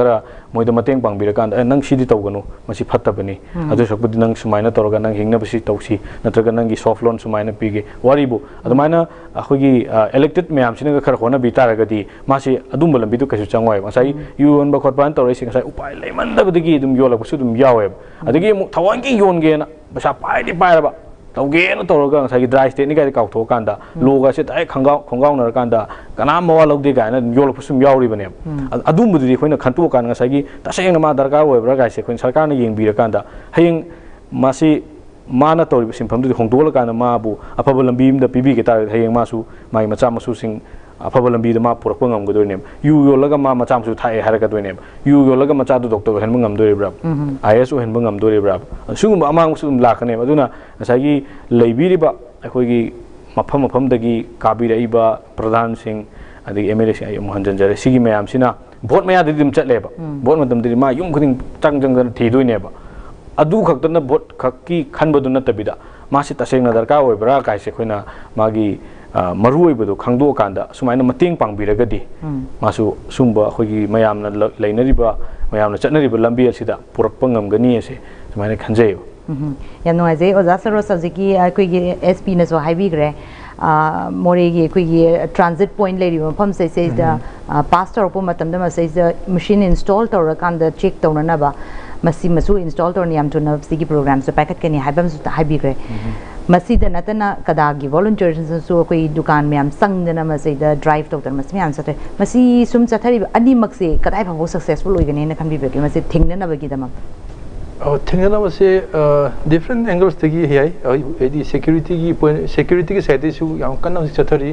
मोइद मतेंग पांगबिरकान नंग सिदि तौगनु मसी फत्तबनी अदु सकबुदि नंग सुमाइना तौरगा नंग हिंगनबसी तौसी नत्रगा नंगी सॉफ्ट लोन सुमाइना पीगे वारिबु अदुमाइना अखोगी इलेक्टेड मैम सिनगा खर होना बितारगदी मासी अदुम लंबिदु कैसु चंगवाय मसाई यू ओन बखोतबान तौरैसि ngasai उपाय लेमनदबदगी दुम योलकसु दुम यावे अदगी मु थवांगी योनगेना बसा पाइदि पाइरबा तौगे न तौरगा ngasai ड्राई स्टेट नि गाय काउथो कांदा लोगा से ताय खंगाव खंगाव नर कांदा कना मवा लौदे गायना योलकसु यावरि बने अदुम बुदि खोइना खंतु कान ngasai तसेंग मा दरकार ओइब्रा गायसे खोइन सरकार न येंबिर कांदा हयिंग मासी माना तौरिब सिंफमदु होंदोल कान माबु अफब लंबीम द पीबी के तार हयिंग मासु माई मचा मसु सिंग अफब लंबी मा पुरक ngam यू योलगा मा मचा मसु थाए हरगदोइने यू योलगा मचा दु डॉक्टर हेन ngam आईएस हेन ngam सुगुम अमांग सुम लाखने अदुना ngasai लेबिरिबा अखोगी मफम मफमदगी काबिरइबा प्रधान सिंह अदि एमएलए से अयम हंजनजरे सिगी मयाम सिना भोट मया दि दिम चटलेबा भोट मतम दि मा युम खुदिं चंग चंग थीदोइनेबा अदु खक्तन भोट खक्की खनबदु नतबिदा मासी तसेंगना दरकार ओइब्रा काइसे खोइना मागी मरुइबदु खंगदो कांदा सुमाइना मतेंग पांगबिरगदी मासु सुंबा अखोगी मयामना लेनरिबा मयामना चटनरिबा लंबी असिदा पुरकपा ngamgani असे सुमाइना खंजै याम नुआजे ओजा सरो सब्जिकी अखोगी एसपी नसो हाइबीग्रे मोरेगी अखोगी ट्रांजिट पॉइंट लेरि मफम से से पास तौरपो मतमदा मसे मशीन इंस्टॉल तौरकांदा चेक तौननाबा मसी मसु इंस्टॉल तौरनि याम तुना सिगी प्रोग्राम से पैकेट कनी हाइबम सु हाइबीग्रे मसीद नतना कदागी वॉलंटियर्स सु कोई दुकान में हम संगदना मसीद ड्राइव तौतर मसी हम सते मसी सुम चथरी अनि मक्से कदाइ भाव सक्सेसफुल ओइगने न खनबिबे मसी थिंगनबगी दम थिंगनब से डिफरेंट एंगल्स तगी है यदि सिक्योरिटी की सिक्योरिटी की साइड से याम कन्ना चथरी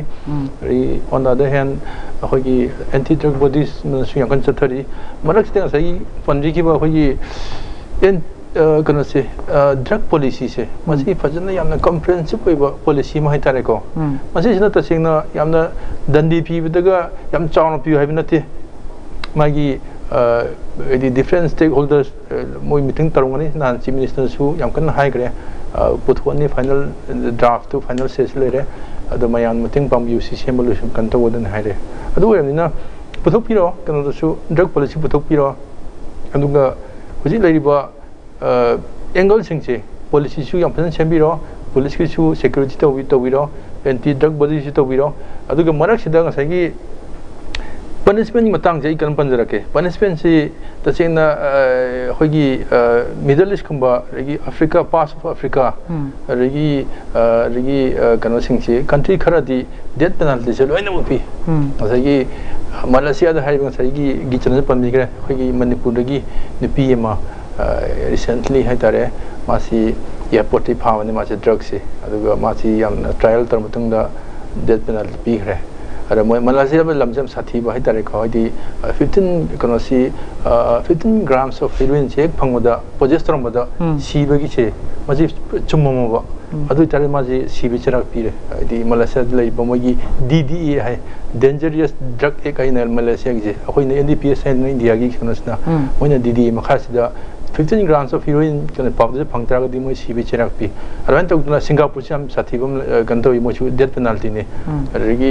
ऑन द अदर हैंड अखोगी एंटी ड्रग बॉडीज सु याम कन चथरी मरक से सही पंजी की अखोगी एन कनो से ड्रग पॉलिसी से मसी फजन यामना कॉम्प्रिहेंसिव ओइबा पॉलिसी मा हाइतारे को मसी सिना तसिंगना यामना दंडी पीबदगा याम चावना पी हाइब नते मागी यदि डिफरेंट स्टेक होल्डर्स मोई मीटिंग तरुंगनी नान चीफ मिनिस्टर सु याम कन हाइग्रे पुथोनी फाइनल ड्राफ्ट टू फाइनल सेस लेरे अदो मयान मीटिंग पम यूसी सेमोल्यूशन कंटो वदन हाइरे अदो वेनिना पुथोक पिरो कनो दसु ड्रग पॉलिसी पुथोक पिरो अदुगा हुजि लेरिबा एंगल सिंचे पॉलिसी सु याम फजन सेमबिरो पुलिस की सु सिक्योरिटी तो तो बिरो एंटी ड्रग बॉडी सु तो बिरो अदुगा मरक सिदा ngasai पनिशमेंट मतंग जे कन पंजरके पनिशमेंट से तसेना होगी मिडल ईस्ट कुंबा रेगी अफ्रीका पास ऑफ अफ्रीका रेगी रेगी कनो सिंगसे कंट्री खरादी डेथ पेनल्टी से लोइना मुपी असागी मलेशिया दा हाइबंग सागी गिचन पमिग्रे होगी मणिपुर रेगी निपी एमा रिसेंटली हाइतारे मासी एयरपोर्ट फावने मासे ड्रग से अदुगा मासी याम ट्रायल तर मतंगदा डेथ पेनल्टी पीग्रे अरे मलेशिया में लमजम साथी बाई तारे खाओ फिफ्टीन कनो सी फिफ्टीन ग्राम्स ऑफ हेरोइन से एक फंगोदा पोजेस्ट्रॉन बदा सीबगी से मजी चुम्ममबा अदु तारे मजी सीबी चराक पीरे दी मलेशिया लई बमगी डीडीए है डेंजरस ड्रग एक आइन मलेशिया जे अखोइन एनडीपीएस है इंडिया की कनसना ओइना डीडीए मखासिदा फिफ्टीन ग्राम्स ऑफ हेरोइन कने पाउडर फंगतराग दी मोय सीबी चराक पी अरवन तोना सिंगापुर से हम साथी बम गंतो मोचु डेथ पेनल्टी ने रेगी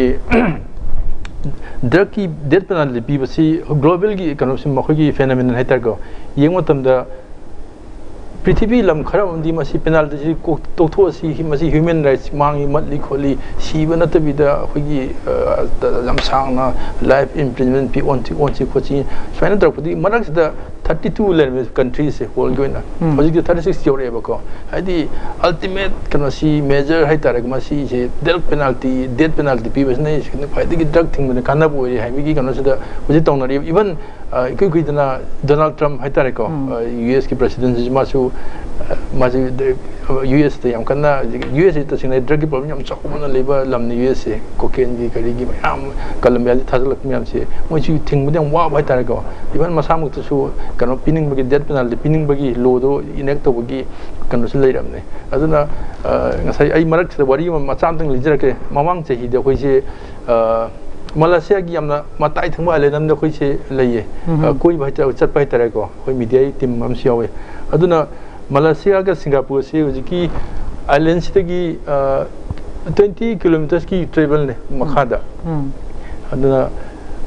ड्रग की डेथ पेनल्टी पीबसी ग्लोबल की इकोनॉमी मखोगी फेनोमेनन हैतर को येंग मतमदा पृथ्वी लम खरमदी मसी पेनल्टी जी तोथोसी मसी ह्यूमन राइट्स मांगी मतली खोली सीब नतबिदा अखोगी लम सांगना लाइफ इम्प्रिजमेंट पी ओन ची ओन ची खोची फाइनल तरफदी मरकसदा थर्टी टू लैंग्वेज कंट्री से होल गोइना होजिक थर्टी सिक्स योरेबा को हाइदी अल्टीमेट कनोसी मेजर हैतारक मसी जे डेथ पेनल्टी डेथ पेनल्टी पीबस नै फाइदी की ड्रग थिंग काना बोय हाइबी कनोसदा होजि तौनरी इवन इकुइ कुइदना डोनाल्ड ट्रम्प हैतारक यूएस की प्रेसिडेंट मासु मासु यूएस ते याम कना यूएस ते सिंग ड्रग की प्रॉब्लम याम चौबना लेबा लमने यूएस से कोकेन की करी की याम कलम्बिया थाजलक म्याम से मोइसु थिंग बदम वा हैतारक इवन मसामुक तसु कनो पिनिंग बगी डेथ पेनल्टी पिनिंग बगी लो दो इनेक्ट तो बगी कनो से लेरमने अदुना ngasai ai marak se wari ma cham tang lijrake mamang chehi de khoi se Malaysia की हमना माताई थंबा आले नम दो खोइसे लइए कोई भाई चट पाई तरह को कोई मीडिया टीम हम सियावे अदुना मलेशिया का सिंगापुर से उजकी आइलैंड से की ट्वेंटी किलोमीटर्स की ट्रेवल ने मखादा अदुना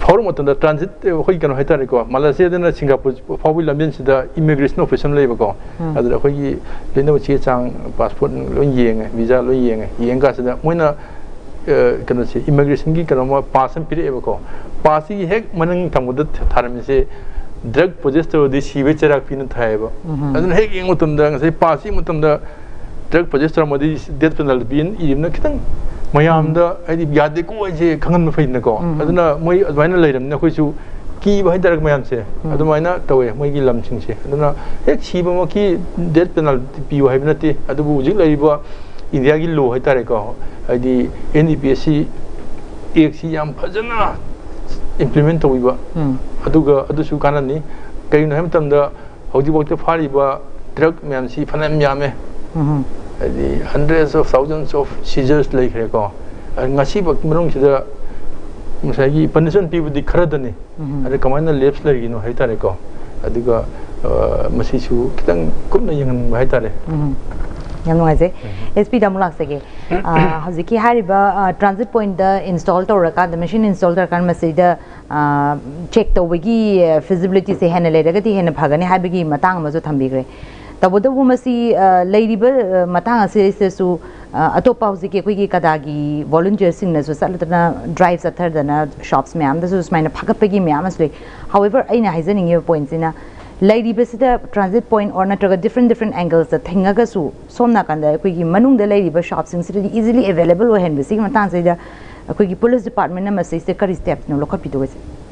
थोड़ा मतलब ट्रांजिट कोई क्या है तारे को मलेशिया देना सिंगापुर फाउल लंबन सिदा इमिग्रेशन ऑफिसर ले बको अदर कोई लेना बच्चे चांग पासपोर्ट लो येंगे वीजा लो येंगे येंग का सिदा मोइना क्या से इमिग्रेशन की क्या मा पास में पिरे बको पास ही है मनंग थमुद थारम से ड्रग पोजेस तो दी सीवे चराक पिन थाए बो अदर है येंग मतलब दा से पास ही मतलब दा ड्रग पोजेस तो मदी डेथ पेनल्टी बिन इमना कितन मयामदा आदि यादे को जे खंगन फैन को अदना मोय अदवाइना लेरमना कोइसु की बाय दरक मयाम से अदमाइना तवे मोय की लमसिंग से अदना हेक सीबा म की डेथ पेनल्टी पियो हाइबनती अदबु जिक लइबा इंडिया की लो है तारे को आदि एनडीपीएससी एक सी याम फजना इम्प्लीमेंट तविबा अदुगा अदुसु काननी कइनो हम तमदा हौजी वक्त फारिबा ड्रग मयाम सी फनम यामे the hundreds of thousands of seizures like reko ngasi bak mrong sida musagi punishment people di kharadani ade kamana lapse la gino hai tare ko adiga masi su kitang kumna yang hai tare yang noi je sp damulak sege haziki hariba transit point da install toraka the machine install toraka masi da check tawagi feasibility se hena le daga ti hena phagani habigi matang ma jo thambigre तबुदा वो मसी लेरिबा मतांग असे सु अतोपा हुजी के कोई की कदागी वॉलंटियर सिंग न सु सलतना ड्राइव्स अथर दना शॉप्स में आम दसु स्माइना फगपगी में आमस ले हाउएवर आइना हाइजनिंग ये पॉइंट्स इना लेरिबा सिदा ट्रांजिट पॉइंट और नटरगा डिफरेंट डिफरेंट एंगल्स द थिंगागा सु सोमना कंदा कोई की मनुंग द लेरिबा शॉप्स सिंग सिदा इजीली अवेलेबल हो हैन बिसी मतांग सिदा कोई की पुलिस डिपार्टमेंट न मसी से करी स्टेप्स न लोखा पिदो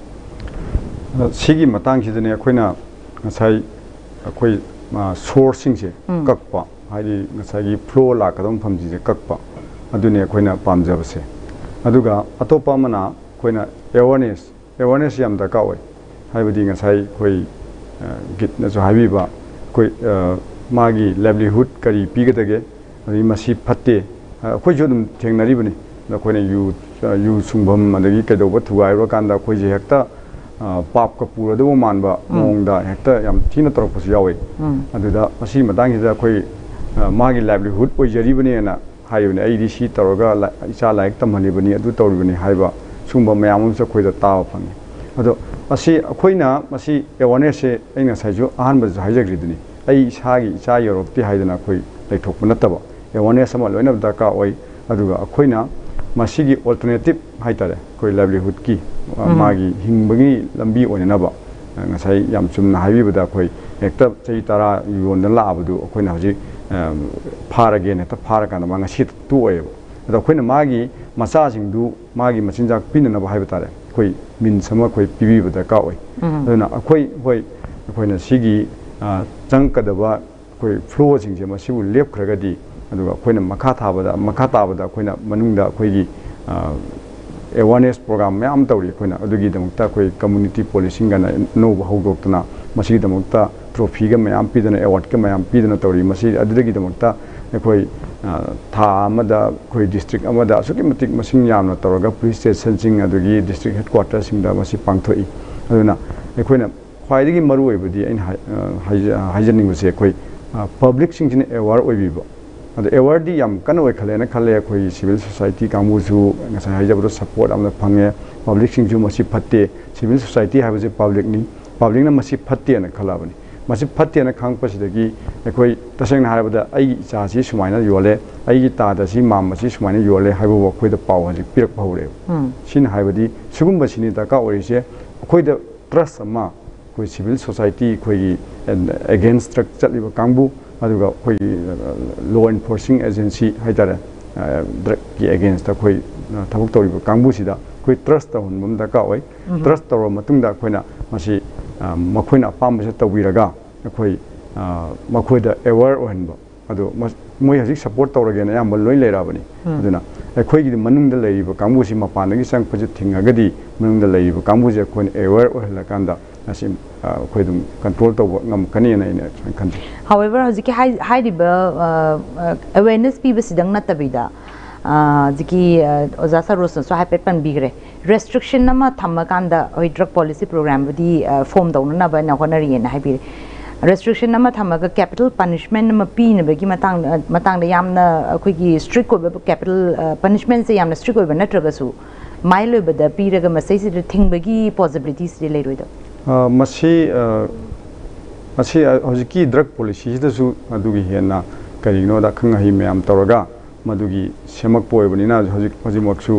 से सिगी मतांग सिदने अखोइना ngасai अखोइ सोर्सिंग से कक्पा हाइदि ngасai फ्लो लाकदम फमजी से कक्पा अदुने अखोइना पामजब से अदुगा अतोपा मना अखोइना अवेयरनेस अवेयरनेस याम दरका ओइ हाइबदि ngасai खोइ गित नसो हाइबिबा खोइ मागी लाइवलीहुड करी पिगदगे अदि मसी फत्ते अखोइ जो दम थेंगनरिबनि नखोइना यु यु सुंगबम अदगी केदोबा थुगाइरो कांदा खोइ जे हेक्ता पाप का पूरा दो मानबा मोंगदा हेक्ता याम थीना तरपस यावे अदुदा असी मदांगिदा खोइ मागी लाइवलीहुड ओइजरिबनेना हाइबने आइदि सी तरोगा इचा लाइक तमहनिबनि अदु तौरिबनि हाइबा सुंबा मयाम से खोइदा ताव फंगे अदो असी अखोइना मसी अवेयरनेस से अइना साइजो अहान बज हाइजग्रिदनि अइ इसागी इचा यूरोपति हाइदना खोइ लेथोक नतबा अवेयरनेस अमा लोइना दरका ओइ अदुगा अखोइना मसीगी अल्टरनेटिव हाइतारे खोइ लाइवलीहुड की मागी हिंबगी लंबी ओइनबा ngasai yam chumna haibida khoi ekta chei tara yonda laabdu khoina hoji phara ge ne ta phara kana ma ngasi tu oye da khoina magi masa singdu magi machinjak pinna ba haiba tare khoi min sama khoi pibi bada ka oi aduna khoi hoi khoina sigi changkadaba khoi flow sing je ma sibu lep khragadi aduga khoina makha thabada makha tabada khoina manungda khoi gi awareness program मैम तौरी अखोइना अदुगी दमक्ता अखोइ कम्युनिटी पोलिसिंग गना नो हौदोक्तना मसी दमक्ता ट्रॉफी ग मैम पीदना अवार्ड ग मैम पीदना तौरी मसी अदुगी दमक्ता अखोइ था अमदा अखोइ डिस्ट्रिक्ट अमदा असुकी मतिक मसिंग यामना तौरगा पुलिस स्टेशन सिंग अदुगी डिस्ट्रिक्ट हेडक्वार्टर सिंग दा मसी पांगथोई अदुना अखोइना ख्वाइदगी मरु ओइबदी अइन हाइजनिंग बसे अखोइ पब्लिक सिंग सिने अवेयर ओइबिबो अद अवेयरदी याम कन ओइ खलेना खले अखोइ सिविल सोसाइटी कांगुजु ngasa हाइजबरो support amna phange public singju masi phatte civil society haibase public ni public na masi phatte na khalabani masi phatte na khang pasidagi अखोइ तसंग हाइबदा ai cha si sumaina yole ai gi ta da si mam masi sumaina yole haibo अखोइ दा पाव हजि पिरक भौरे सिन हाइबदी सुगुम बसिनि दा का ओरिसे अखोइ दा ट्रस्ट अमा कोइ सिविल सोसाइटी अखोइ अगेंस्ट ट्रक चलिबा कांगबु अदुगा कोई लॉ एनफोर्सिंग एजेंसी हाइतारे ड्रग की अगेंस्ट कोई थबक तौरिबो कांगबुसिदा कोई ट्रस्ट तौनबम दका ओइ ट्रस्ट तौर मतुंगदा कोइना मसी मखोइना पामबसे तौबिरगा कोई मखोइदा अवेयर ओहनबो अदो मोय हजिक सपोर्ट तौरगेना याम लोइ लेराबनी अदुना अखोइगी मनुंगदा लेरिबो कांगबुसि मपानगी संगपजे थिंगागदी मनुंगदा लेरिबो कांगबुजे कोइन अवेयर ओहला कांदा asim khoidum control to ngam kani na ina kan however hojiki high high riba awareness people sidang na tabida jiki ozasa rosa so hype pan bigre restriction nama thamakanda oi drug policy program budi form dauna na ba na honari na habi restriction nama thamaga capital punishment nama pi na bagi matang matang da yamna akhoi gi strict ko capital punishment se yamna strict ko ba natraga su mai loi bada piraga masai si thingbagi possibilities de leiroi da masi masi hojiki drug policy da su adugi hena karino da khang hi myam tawraga madugi semak poibani na hojik hojik maksu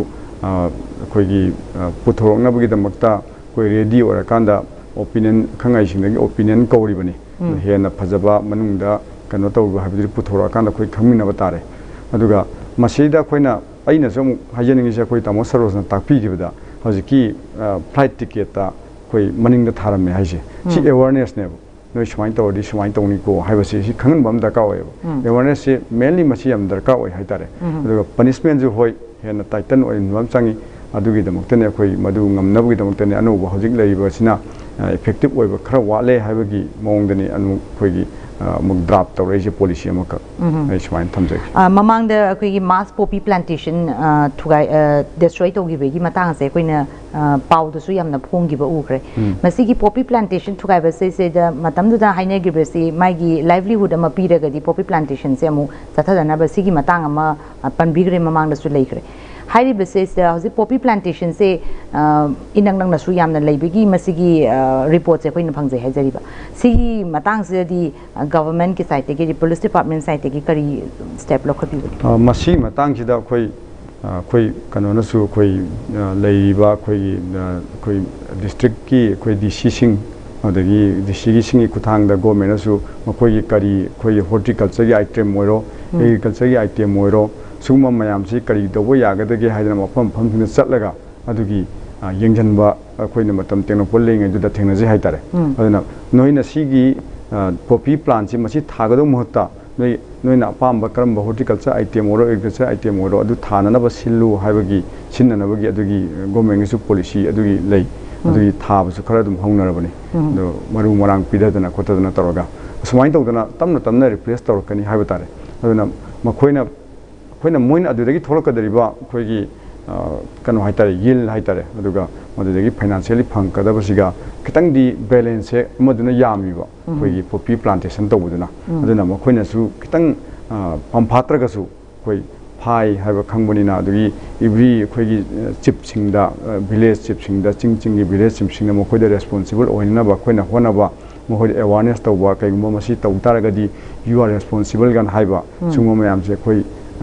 akoigi puthorokna bagi damakta koi ready ora kanda opinion khangai singdagi opinion kauribani hena phajaba manungda kano tawba habidi puthora kanda koi khangmina batare aduga masida koina aina som hajeningi se koi tamo sarosna takpi gibda hojiki flight ticket ta koi maningda tharame haise si awareness ne noi swain tawdi swain tawni ko haibase si khangan bam da ka oy awareness se mainly masi am darka oy haitare aduga punishment ju hoi hena titan oy nwam changi adugi damoktene koi madu ngamnabugi damoktene anu ba hojik leiba sina effective oy ba khara wale haibagi mongdani anu koigi mug drop tawreje policy amaka ai swain thamjek mamang da koi mass poppy plantation thugai destroy to gibe gi matang se koina pau da su yamna phong giba ukre masi gi poppy plantation thugai ba se se da matam du da haine gibe se mai gi livelihood ama piraga di poppy plantation se amu sathadana ba sigi matang ama panbigre mamang da su leikre hairi basis da hozi poppy plantation se inang nang na su yamna leibigi masigi report se koina phangje haijari ba sigi matang se di government ki side ki police department side ki kari step lo khabi masi matang sida koi koi kanona su koi leiba koi koi district ki koi dc sing adagi dc gi singi kuthang da government su koi ki kari koi horticulture gi item moiro agriculture gi item moiro suma mayam si kari do yagadage haidana mafam famthina chatlaga adugi yengjanba akoina matam tengno polling edu da thengna ji haitare aduna noina sigi poppy plant si masi thagado muhutta noi noina pamba karamba horticulture item oro agriculture item oro adu thana na ba silu haibagi sinna na bagi adugi government su policy adugi lei adugi thaba su khara dum hongnarabani do maru marang pidadana kotadana toroga sumain tawdana tamna tamna replace torokani haibatare aduna makoina koina moin adudagi tholakadariba koigi kanu haitare yield haitare aduga madudagi financially phangkadabasiga kitang di balance se maduna yamiba koigi poppy plantation tawuduna aduna makoina su kitang pamphatraga su koi phai haiba khangbonina adugi every koigi chip singda village chip singda ching ching gi village chip singda makoida responsible oina ba koina hona ba mohoi awareness tawba kaigmo masi tawtaragadi you are responsible gan haiba sungmo mayam se koi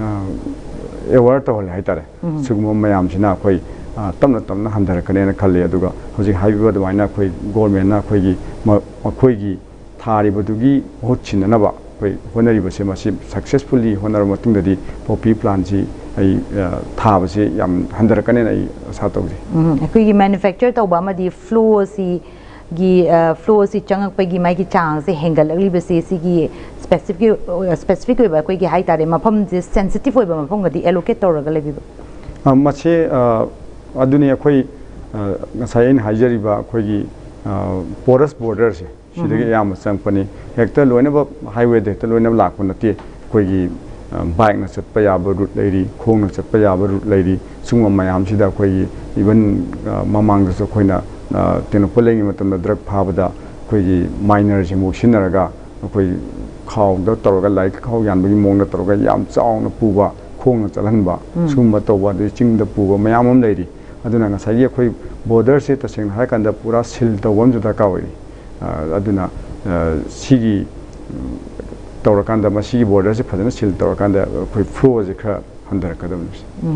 aware tawhal haitare sugmo mayam sina koi tamna tamna handar kane na khalle aduga hoji haiba dwaina koi government na koi gi makoi gi thari badugi hotchina na ba koi honari ba se masi successfully honar matung dadi poppy plant ji ai thaba se yam handar kane na ai sa tawji koi gi manufacture tawba ma di flow si gi flow si changak pa gi mai gi chang se hengal agli ba se si gi specific specific ba koi gi hai tare mafam je sensitive oi ba mafam ga di allocate tawraga lebi ba mache aduni akoi ngasai in hajari ba koi gi porous border se sidagi yam changpani hekta loina ba highway de hekta loina lakpa nati koi gi bike na chatpa ya ba route leiri khong na chatpa ya ba route leiri sungma mayam sida koi gi even mamang da so koina teno polling matam drug phabada koi gi minor ji mu sinaraga koi khaw da toroga like khaw yan bagi mong da toroga yam chaw na puba khong na chalan ba sumba toba de ching da puba mayam am leiri aduna nga sai koi border se ta sing ha kan da pura sil da wam da ka oi aduna sigi torokan da ma sigi border se phadana sil torokan da koi flow je kha handar kadam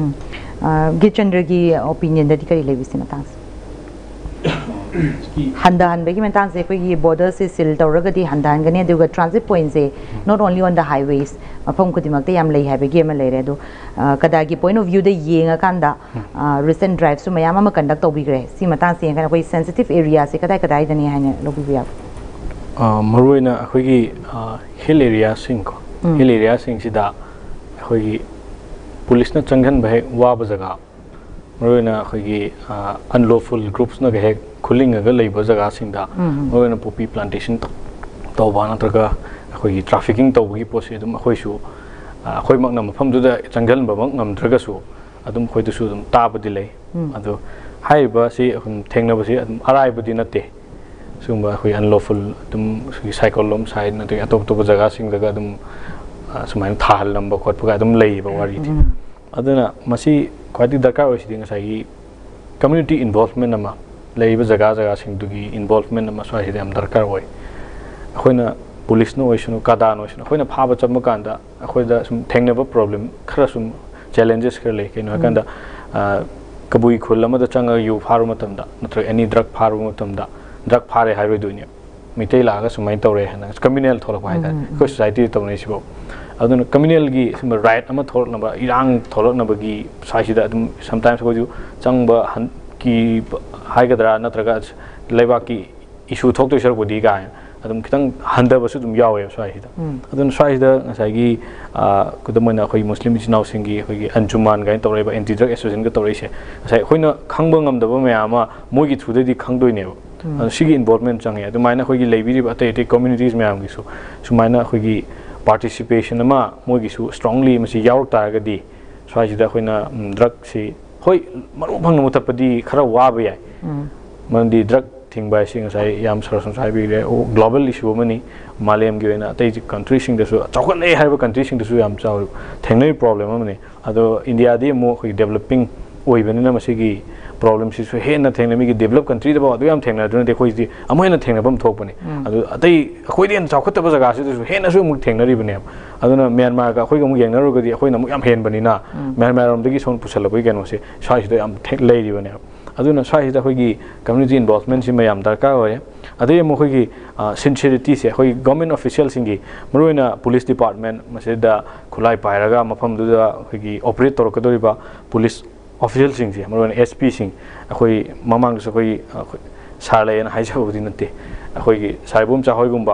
gi chandra gi opinion da dikari lebi sina tas handa han begi mentan se koi border se sil tawraga di handa han gane duga transit point se not only on the highways mafam kudimak te yam lei ha begi ma lei re do kada gi point of view de yenga kanda recent drive su mayam ma conduct to bigre si matan se kana koi sensitive area se kada kada idani hane lobi bia maruina khoi gi hill area sing ko hill area sing sida khoi gi police na changhan bhe wa ba jaga maruina khoi gi unlawful groups na ge खुलिंग अगर लेबर जगह सिंदा और ना पोपी प्लांटेशन तो वाना तक अखोई ट्रैफिकिंग तो वही पोसे तुम अखोई शु अखोई मगना मफम दुदा जंगल बमंग ngam draga su adum khoi du su dum ta budi lei adu hai ba si akhum thengna ba si adum arai budi nate sumba khoi unlawful dum cycle lom side na te atop top jaga sing daga dum sumain thal lamba khot pa dum lei ba wari ti aduna masi khwadi darkar oi si ngasai community involvement ama leiba jaga jaga sing dugi involvement ama swai hidam darkar oi khoina police no oisunu kada no oisunu khoina phaba chamma kanda khoida sum thengnaba problem khara sum challenges khar le keno kanda kabui khulama da changa yu pharu matamda natra any drug pharu matamda drug phare hairu dunya mitai laga sumai tawre hana communal tholak bai da ko society to nei sibo aduna communal gi sim right ama tholak naba irang tholak naba gi sai da sometimes ko ju changba ki haigadra natraga leiba ki issue thok to sir bodi ga adum kitang handa basu dum yawe swai da adun swai da ngasai gi kudamona khoi muslim jinau singi khoi gi anjuman ga tawre ba anti drug association ga tawre se ngasai khoina khangba ngam da ba me ama mogi thudai di khangdoi ne sigi involvement change adu maina khoi gi leibiri ba tai tai communities me am gi su sumaina khoi gi participation ama mogi su strongly masi yauk ta ga di swai da khoina drug si hoi maru phang mu tapadi khara wa ba yai mandi drug thing by sing sai yam sarasun sai bi le global issue mani malem gi na tai country sing da su chawkhat nei har ba country sing da su yam chaw thengnai problem amani ado india di mo khoi developing oi bani na masi gi problem si su he na thengna mi gi develop country da ba adu yam thengna dun de khoi di amoi na thengna bam thok bani adu atai khoi den chawkhat ta ba jaga si su he na su mu thengna ri bani aduna myanmar ga khoi ga mu yang na ro ga di khoi na mu yam hen bani na myanmar rom de gi son pusala boi gan se sai si da yam lei ri bani aduna sai da khoi gi community involvement si mayam darkar oi adu mo khoi gi sincerity se khoi government officials singi maroina police department mase da khulai pairaga mafam du da khoi gi operate tor ka dori ba police official sing si maroina S P sing khoi mamang so khoi sarle na haija udi nate khoi gi saibum cha hoi gumba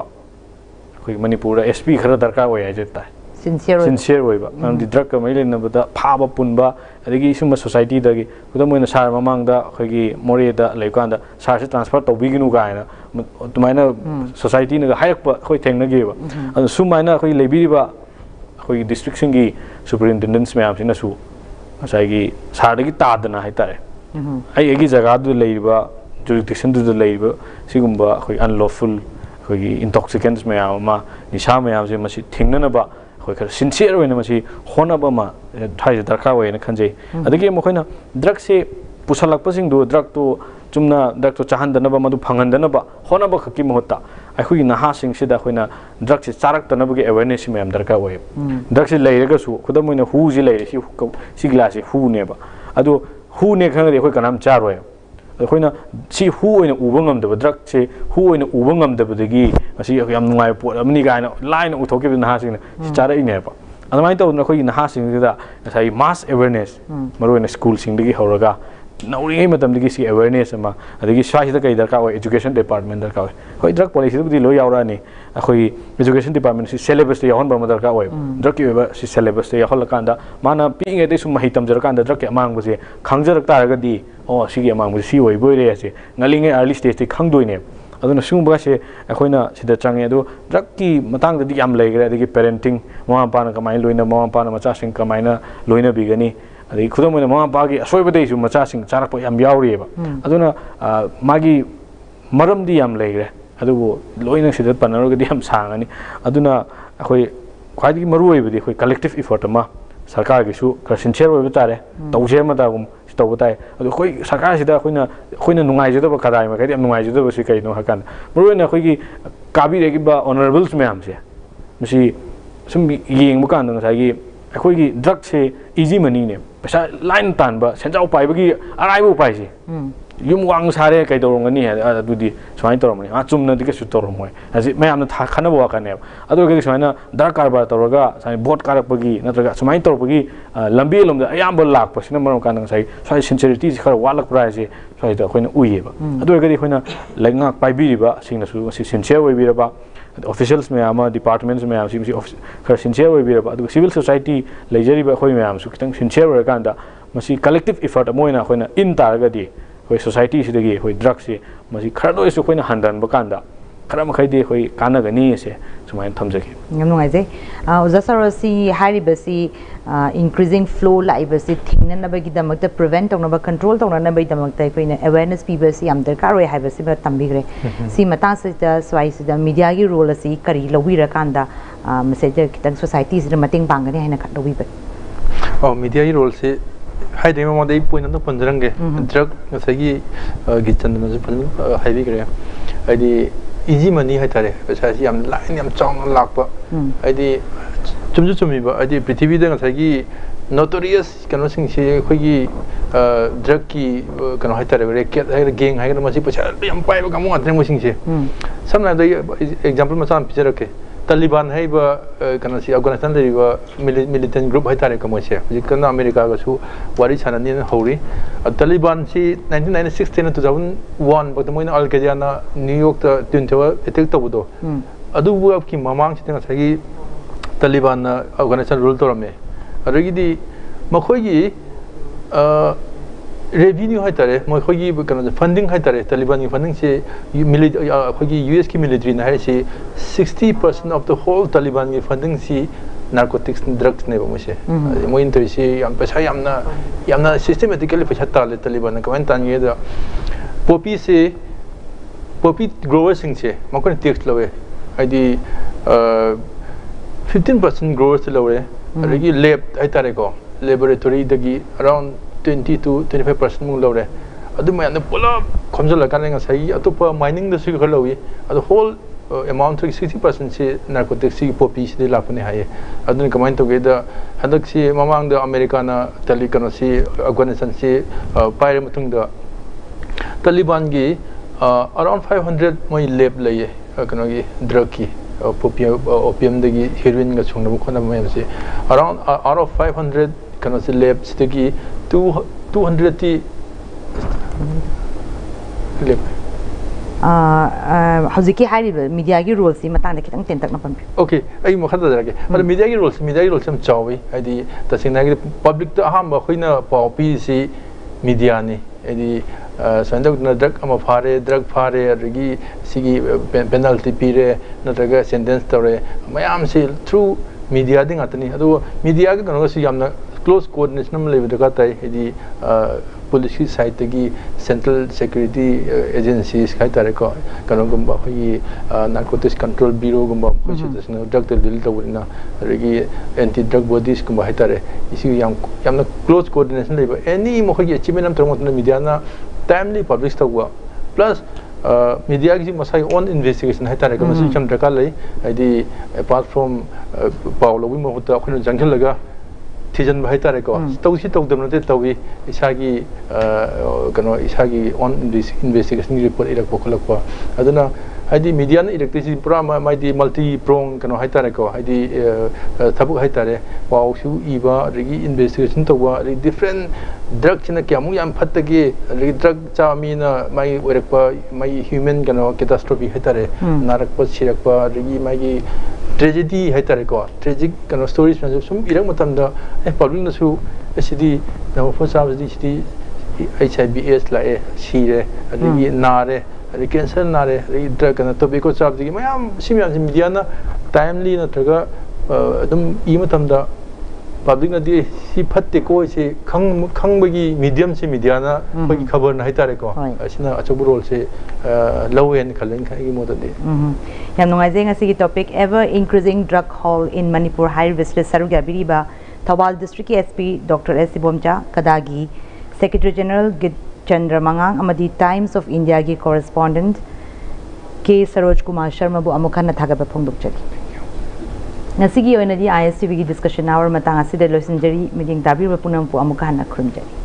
khoi manipur S P khara darkar oi ai jeta sincere sincere oi ba nam di drug ka mai le na ba phaba punba adigi suma society da gi kudam moina sar mamang da khoi gi more da leikan da sar se transfer to bi ginu ga na tumaina society na ga hayak ba khoi theng na gi ba adu sumaina khoi lebi ba khoi district sing gi superintendents me am sina su asai gi sar da gi ta da na hai tare ai egi jaga du leiba jurisdiction du leiba sigumba khoi unlawful khoi gi intoxicants me ama nisha me am se masi thingna na ba khoi khar sincere oina masi hona ba ma thai darkar oina khanjei adagi mo khoina drug se pusalak pasing du drug to chumna drug to chahan dana ba madu phangan dana ba hona ba khaki mohta ai khoi na ha sing se da khoina drug se charak tana ba gi awareness me am darkar oi drug se leiraga su khudam oina hu ji leire si si glass hu ne ba adu hu ne khang de khoi kanam charoi khoina si hu oina uba ngam da drug se hu oina uba ngam da badagi asi yam nungai pot amni ga na line u thoki na ha sing si chara ine ba adamai to na khoi na ha sing da sai mass awareness maro na school sing digi horaga nauri ngai matam digi si awareness ama adigi swai da kai darka oi education department darka oi khoi drug policy du di lo yaura ni khoi education department si syllabus te yahon ba ma darka oi drug ki ba si syllabus te yahol kan da mana pi ngai te sum mahi tam jar kan da drug ke amang bu se khangjar ta ga di oh si ge amang bu si oi boi re se ngalinge early stage te khangdoi ne aduna sungba se akhoina sida change adu drug ki matang da di yam lai gre adigi parenting mama pa na kamai loina mama pa na macha sing kamai na loina bigani adigi khudam moina mama pa gi asoi badai su macha sing charak pa yam yauri ba aduna magi maram di yam lai gre adubu loina sida panaro ga di yam sangani aduna akhoi khwai gi maru oi bidi khoi collective effort ma sarkar gi su ka sincere oi bitare tawje ma da gum tawba tai adu khoi sarkar sida khoina khoina nungai jada ba kadai ma kai yam nungai jada ba si kai no hakan maruina khoi gi kabi re gi ba honorables me am se misi sum yeng bu kan ngai gi khoi gi drug se easy money ne pesa line tan ba senjau pai ba gi arai bu pai si yum wang sare kai dorong ni ha adu di swai torom ni ha chumna di ke su torom moi asi me am na tha khana bo ka ne adu ke swai na dar karbar toroga sai bot karak pagi natraga swai tor pagi lambi lom da ayam bol lak pasina marom kan sai swai sincerity ji khar walak prai ji swai da khoina uye ba adu ke di khoina lenga pai bi ba singna su si sincere oi bi ba officials me ama departments me am si khar sincere oi bi ba adu civil society lejeri ba khoi me am su kitang sincere kan da masi collective effort moina khoina in tar ga di hoi society sidagi hoi drugs se masi khara do isu khoina handan ba kanda khara makhai de hoi kana gani se sumai thamjaki ngam ngai je uza sarasi hari basi increasing flow lai basi thingna na bagi damak ta prevent tong na ba control tong na bai damak ta koina awareness people si am dar karoi hai basi ba tambigre si mata se ta swai se da media gi role asi kari lowi ra kanda message kitang society se mating bangani haina khat lowi ba oh media gi role se हाइदे में मदे पॉइंट तो पंजरंगे ड्रग नसगी गिचन नस फन हाइबी करे आइदी इजी मनी है तारे पैसा जी हम लाइन हम चांग लाख आइदी चुमजु चुमीबा आइदी पृथ्वी दे नसगी नोटोरियस कनो सिंग से खोगी ड्रग की कनो है तारे रेकेट है गैंग है मसी पैसा हम पाइबा कमो अत्रे मोसिंग से समना दे एग्जांपल मसा हम पिक्चर रखे तालिबान है बा कनो सी अफगानिस्तान ले बा मिलिटेंट ग्रुप है तारे कमो से जिकना अमेरिका का सु वारी छाननी हौरी तालिबान सी nineteen ninety six ten two thousand one बत मोइन अल कायदा न्यूयॉर्क ता ट्वेंटी अटैक तबदो अदु अब की ममांग से नसगी तालिबान अफगानिस्तान रूल तोरमे अदगी मखोगी रेवेन्यू है तारे मखोगी कनो फंडिंग है तारे तालिबान की फंडिंग से अखोगी यूएस की मिलिट्री है से sixty percent of the whole Taliban की फंडिंग से नार्कोटिक्स ड्रग्स ने मुझे मोइन तो इसे हम पैसा यामना यामना सिस्टमेटिकली पैसा ताले तालिबान कमेंट तानिए द पॉपी से पॉपी ग्रोवर्स सिंग से मकोन टैक्स लवे आईडी फिफ्टीन परसेंट ग्रोवर्स लवे अदगी लैब है तारे को लेबोरेटरी दगी around twenty two twenty five percent मुंग लौरे अदु मैंने पुलप खमजल काने सही अतोप माइनिंग दसु खर लवी अदु होल अमाउंट सिक्सटी परसेंट से नार्कोटिक्स की पॉपी से लापने हाये अदुन कमेंट तो गेदा हदक से ममांग द अमेरिका ना तली कनो से अफगानिस्तान से पाइरे मतुंग द तालिबान की अराउंड फाइव हंड्रेड मोई लैब लइए कनो की ड्रग की ओपियम दगी हेरोइन का छुंगना खोना में से around out of five hundred कनो से लैब से टू टू हंड्रेड टी लैब हौजिकी हाइरिब मीडिया की रोल से मतांग खितंग तेन तकना पन ओके आई मखदा जरगे पर मीडिया की रोल से मीडिया की रोल से हम चावी आदि तसिंगना की पब्लिक तो अहम खइना पापी से मीडिया ने आदि संदक ड्रग अम फारे ड्रग फारे अदगी सिगी पेनल्टी पीरे नत्रगा सेंटेंस तौरे मयाम से थ्रू मीडिया दिंग आतनी अदो मीडिया के कनो से यामना क्लोज कोऑर्डिनेशन में लेवे दका ताई यदि पुलिस की साइड की सेंट्रल सिक्योरिटी एजेंसीज खाई तारे को कनो गुम्बा होई नार्कोटिक्स कंट्रोल ब्यूरो गुम्बा कुछ दसना ड्रग ते डील तवना रगी एंटी ड्रग बॉडीज गुम्बा है तारे इसी याम यामना क्लोज कोऑर्डिनेशन लेवे एनी मोखगी अचीवमेंट हम तरमत मीडिया ना टाइमली पब्लिश तवा प्लस मीडिया की मसाई ओन इन्वेस्टिगेशन है तारे को मसी चम दरकार लई यदि अपार्ट फ्रॉम पाव लोबी महत अखन जंगल लगा थीजन भाई तारे को तौसी तौदमनते तौवी इसागी कनो इसागी ऑन इन्वेस्टिगेशन रिपोर्ट इरक पोखलक अदना हाइदी मीडिया ने इलेक्ट्रिसिटी पूरा माइदी मल्टी प्रोंग कनो हाइ तारे को हाइदी थबुक हाइ तारे पाउसु इबा रगी इन्वेस्टिगेशन तौवा रि डिफरेंट ड्रग चिना क्यामु याम फत्तगे रगी ड्रग चामीना माइ ओरकपा माइ ह्यूमन कनो कैटास्ट्रोफी हाइ तारे नारकपा सिरकपा रगी माइ ट्रेजेडी है तारे को ट्रेजिक कनो स्टोरीज में सुम इरक मतमदा ए पब्लिक नसु एसिदी नव फोसाबदी सिदी एच आई वी एस लाए सीरे अदगी नारे अदगी कैंसर नारे अदगी ड्रग कनो टोबैको चाबदी मयाम सिमियाम मीडिया ना टाइमली नत्रगा अदम ई मतमदा पब्लिक नदी सी फत्ते को से खंग खंगबगी मीडियम से मीडिया ना बगी खबर ना है तारे को असिना अचबु रोल से लवेन खलेन खाई मोददे याम नुंगाइजे ngasi की topic ever increasing drug haul in Manipur हाई विजिट सरुगा बिरिबा थवाल डिस्ट्रिक्ट की एसपी डॉक्टर एस सिबोमचा कदागी सेक्रेटरी जनरल गित चंद्र मंगांग अमदी टाइम्स ऑफ इंडिया की कॉरेस्पोंडेंट के सरोज कुमार शर्मा बु अमुखन थागब फोंदोकचरी ngasi gi oina di I S T V की डिस्कशन आवर मतंग असिदे लोइसिनजरी मीटिंग ताबी पुनम पु अमुखन खुरमजरी।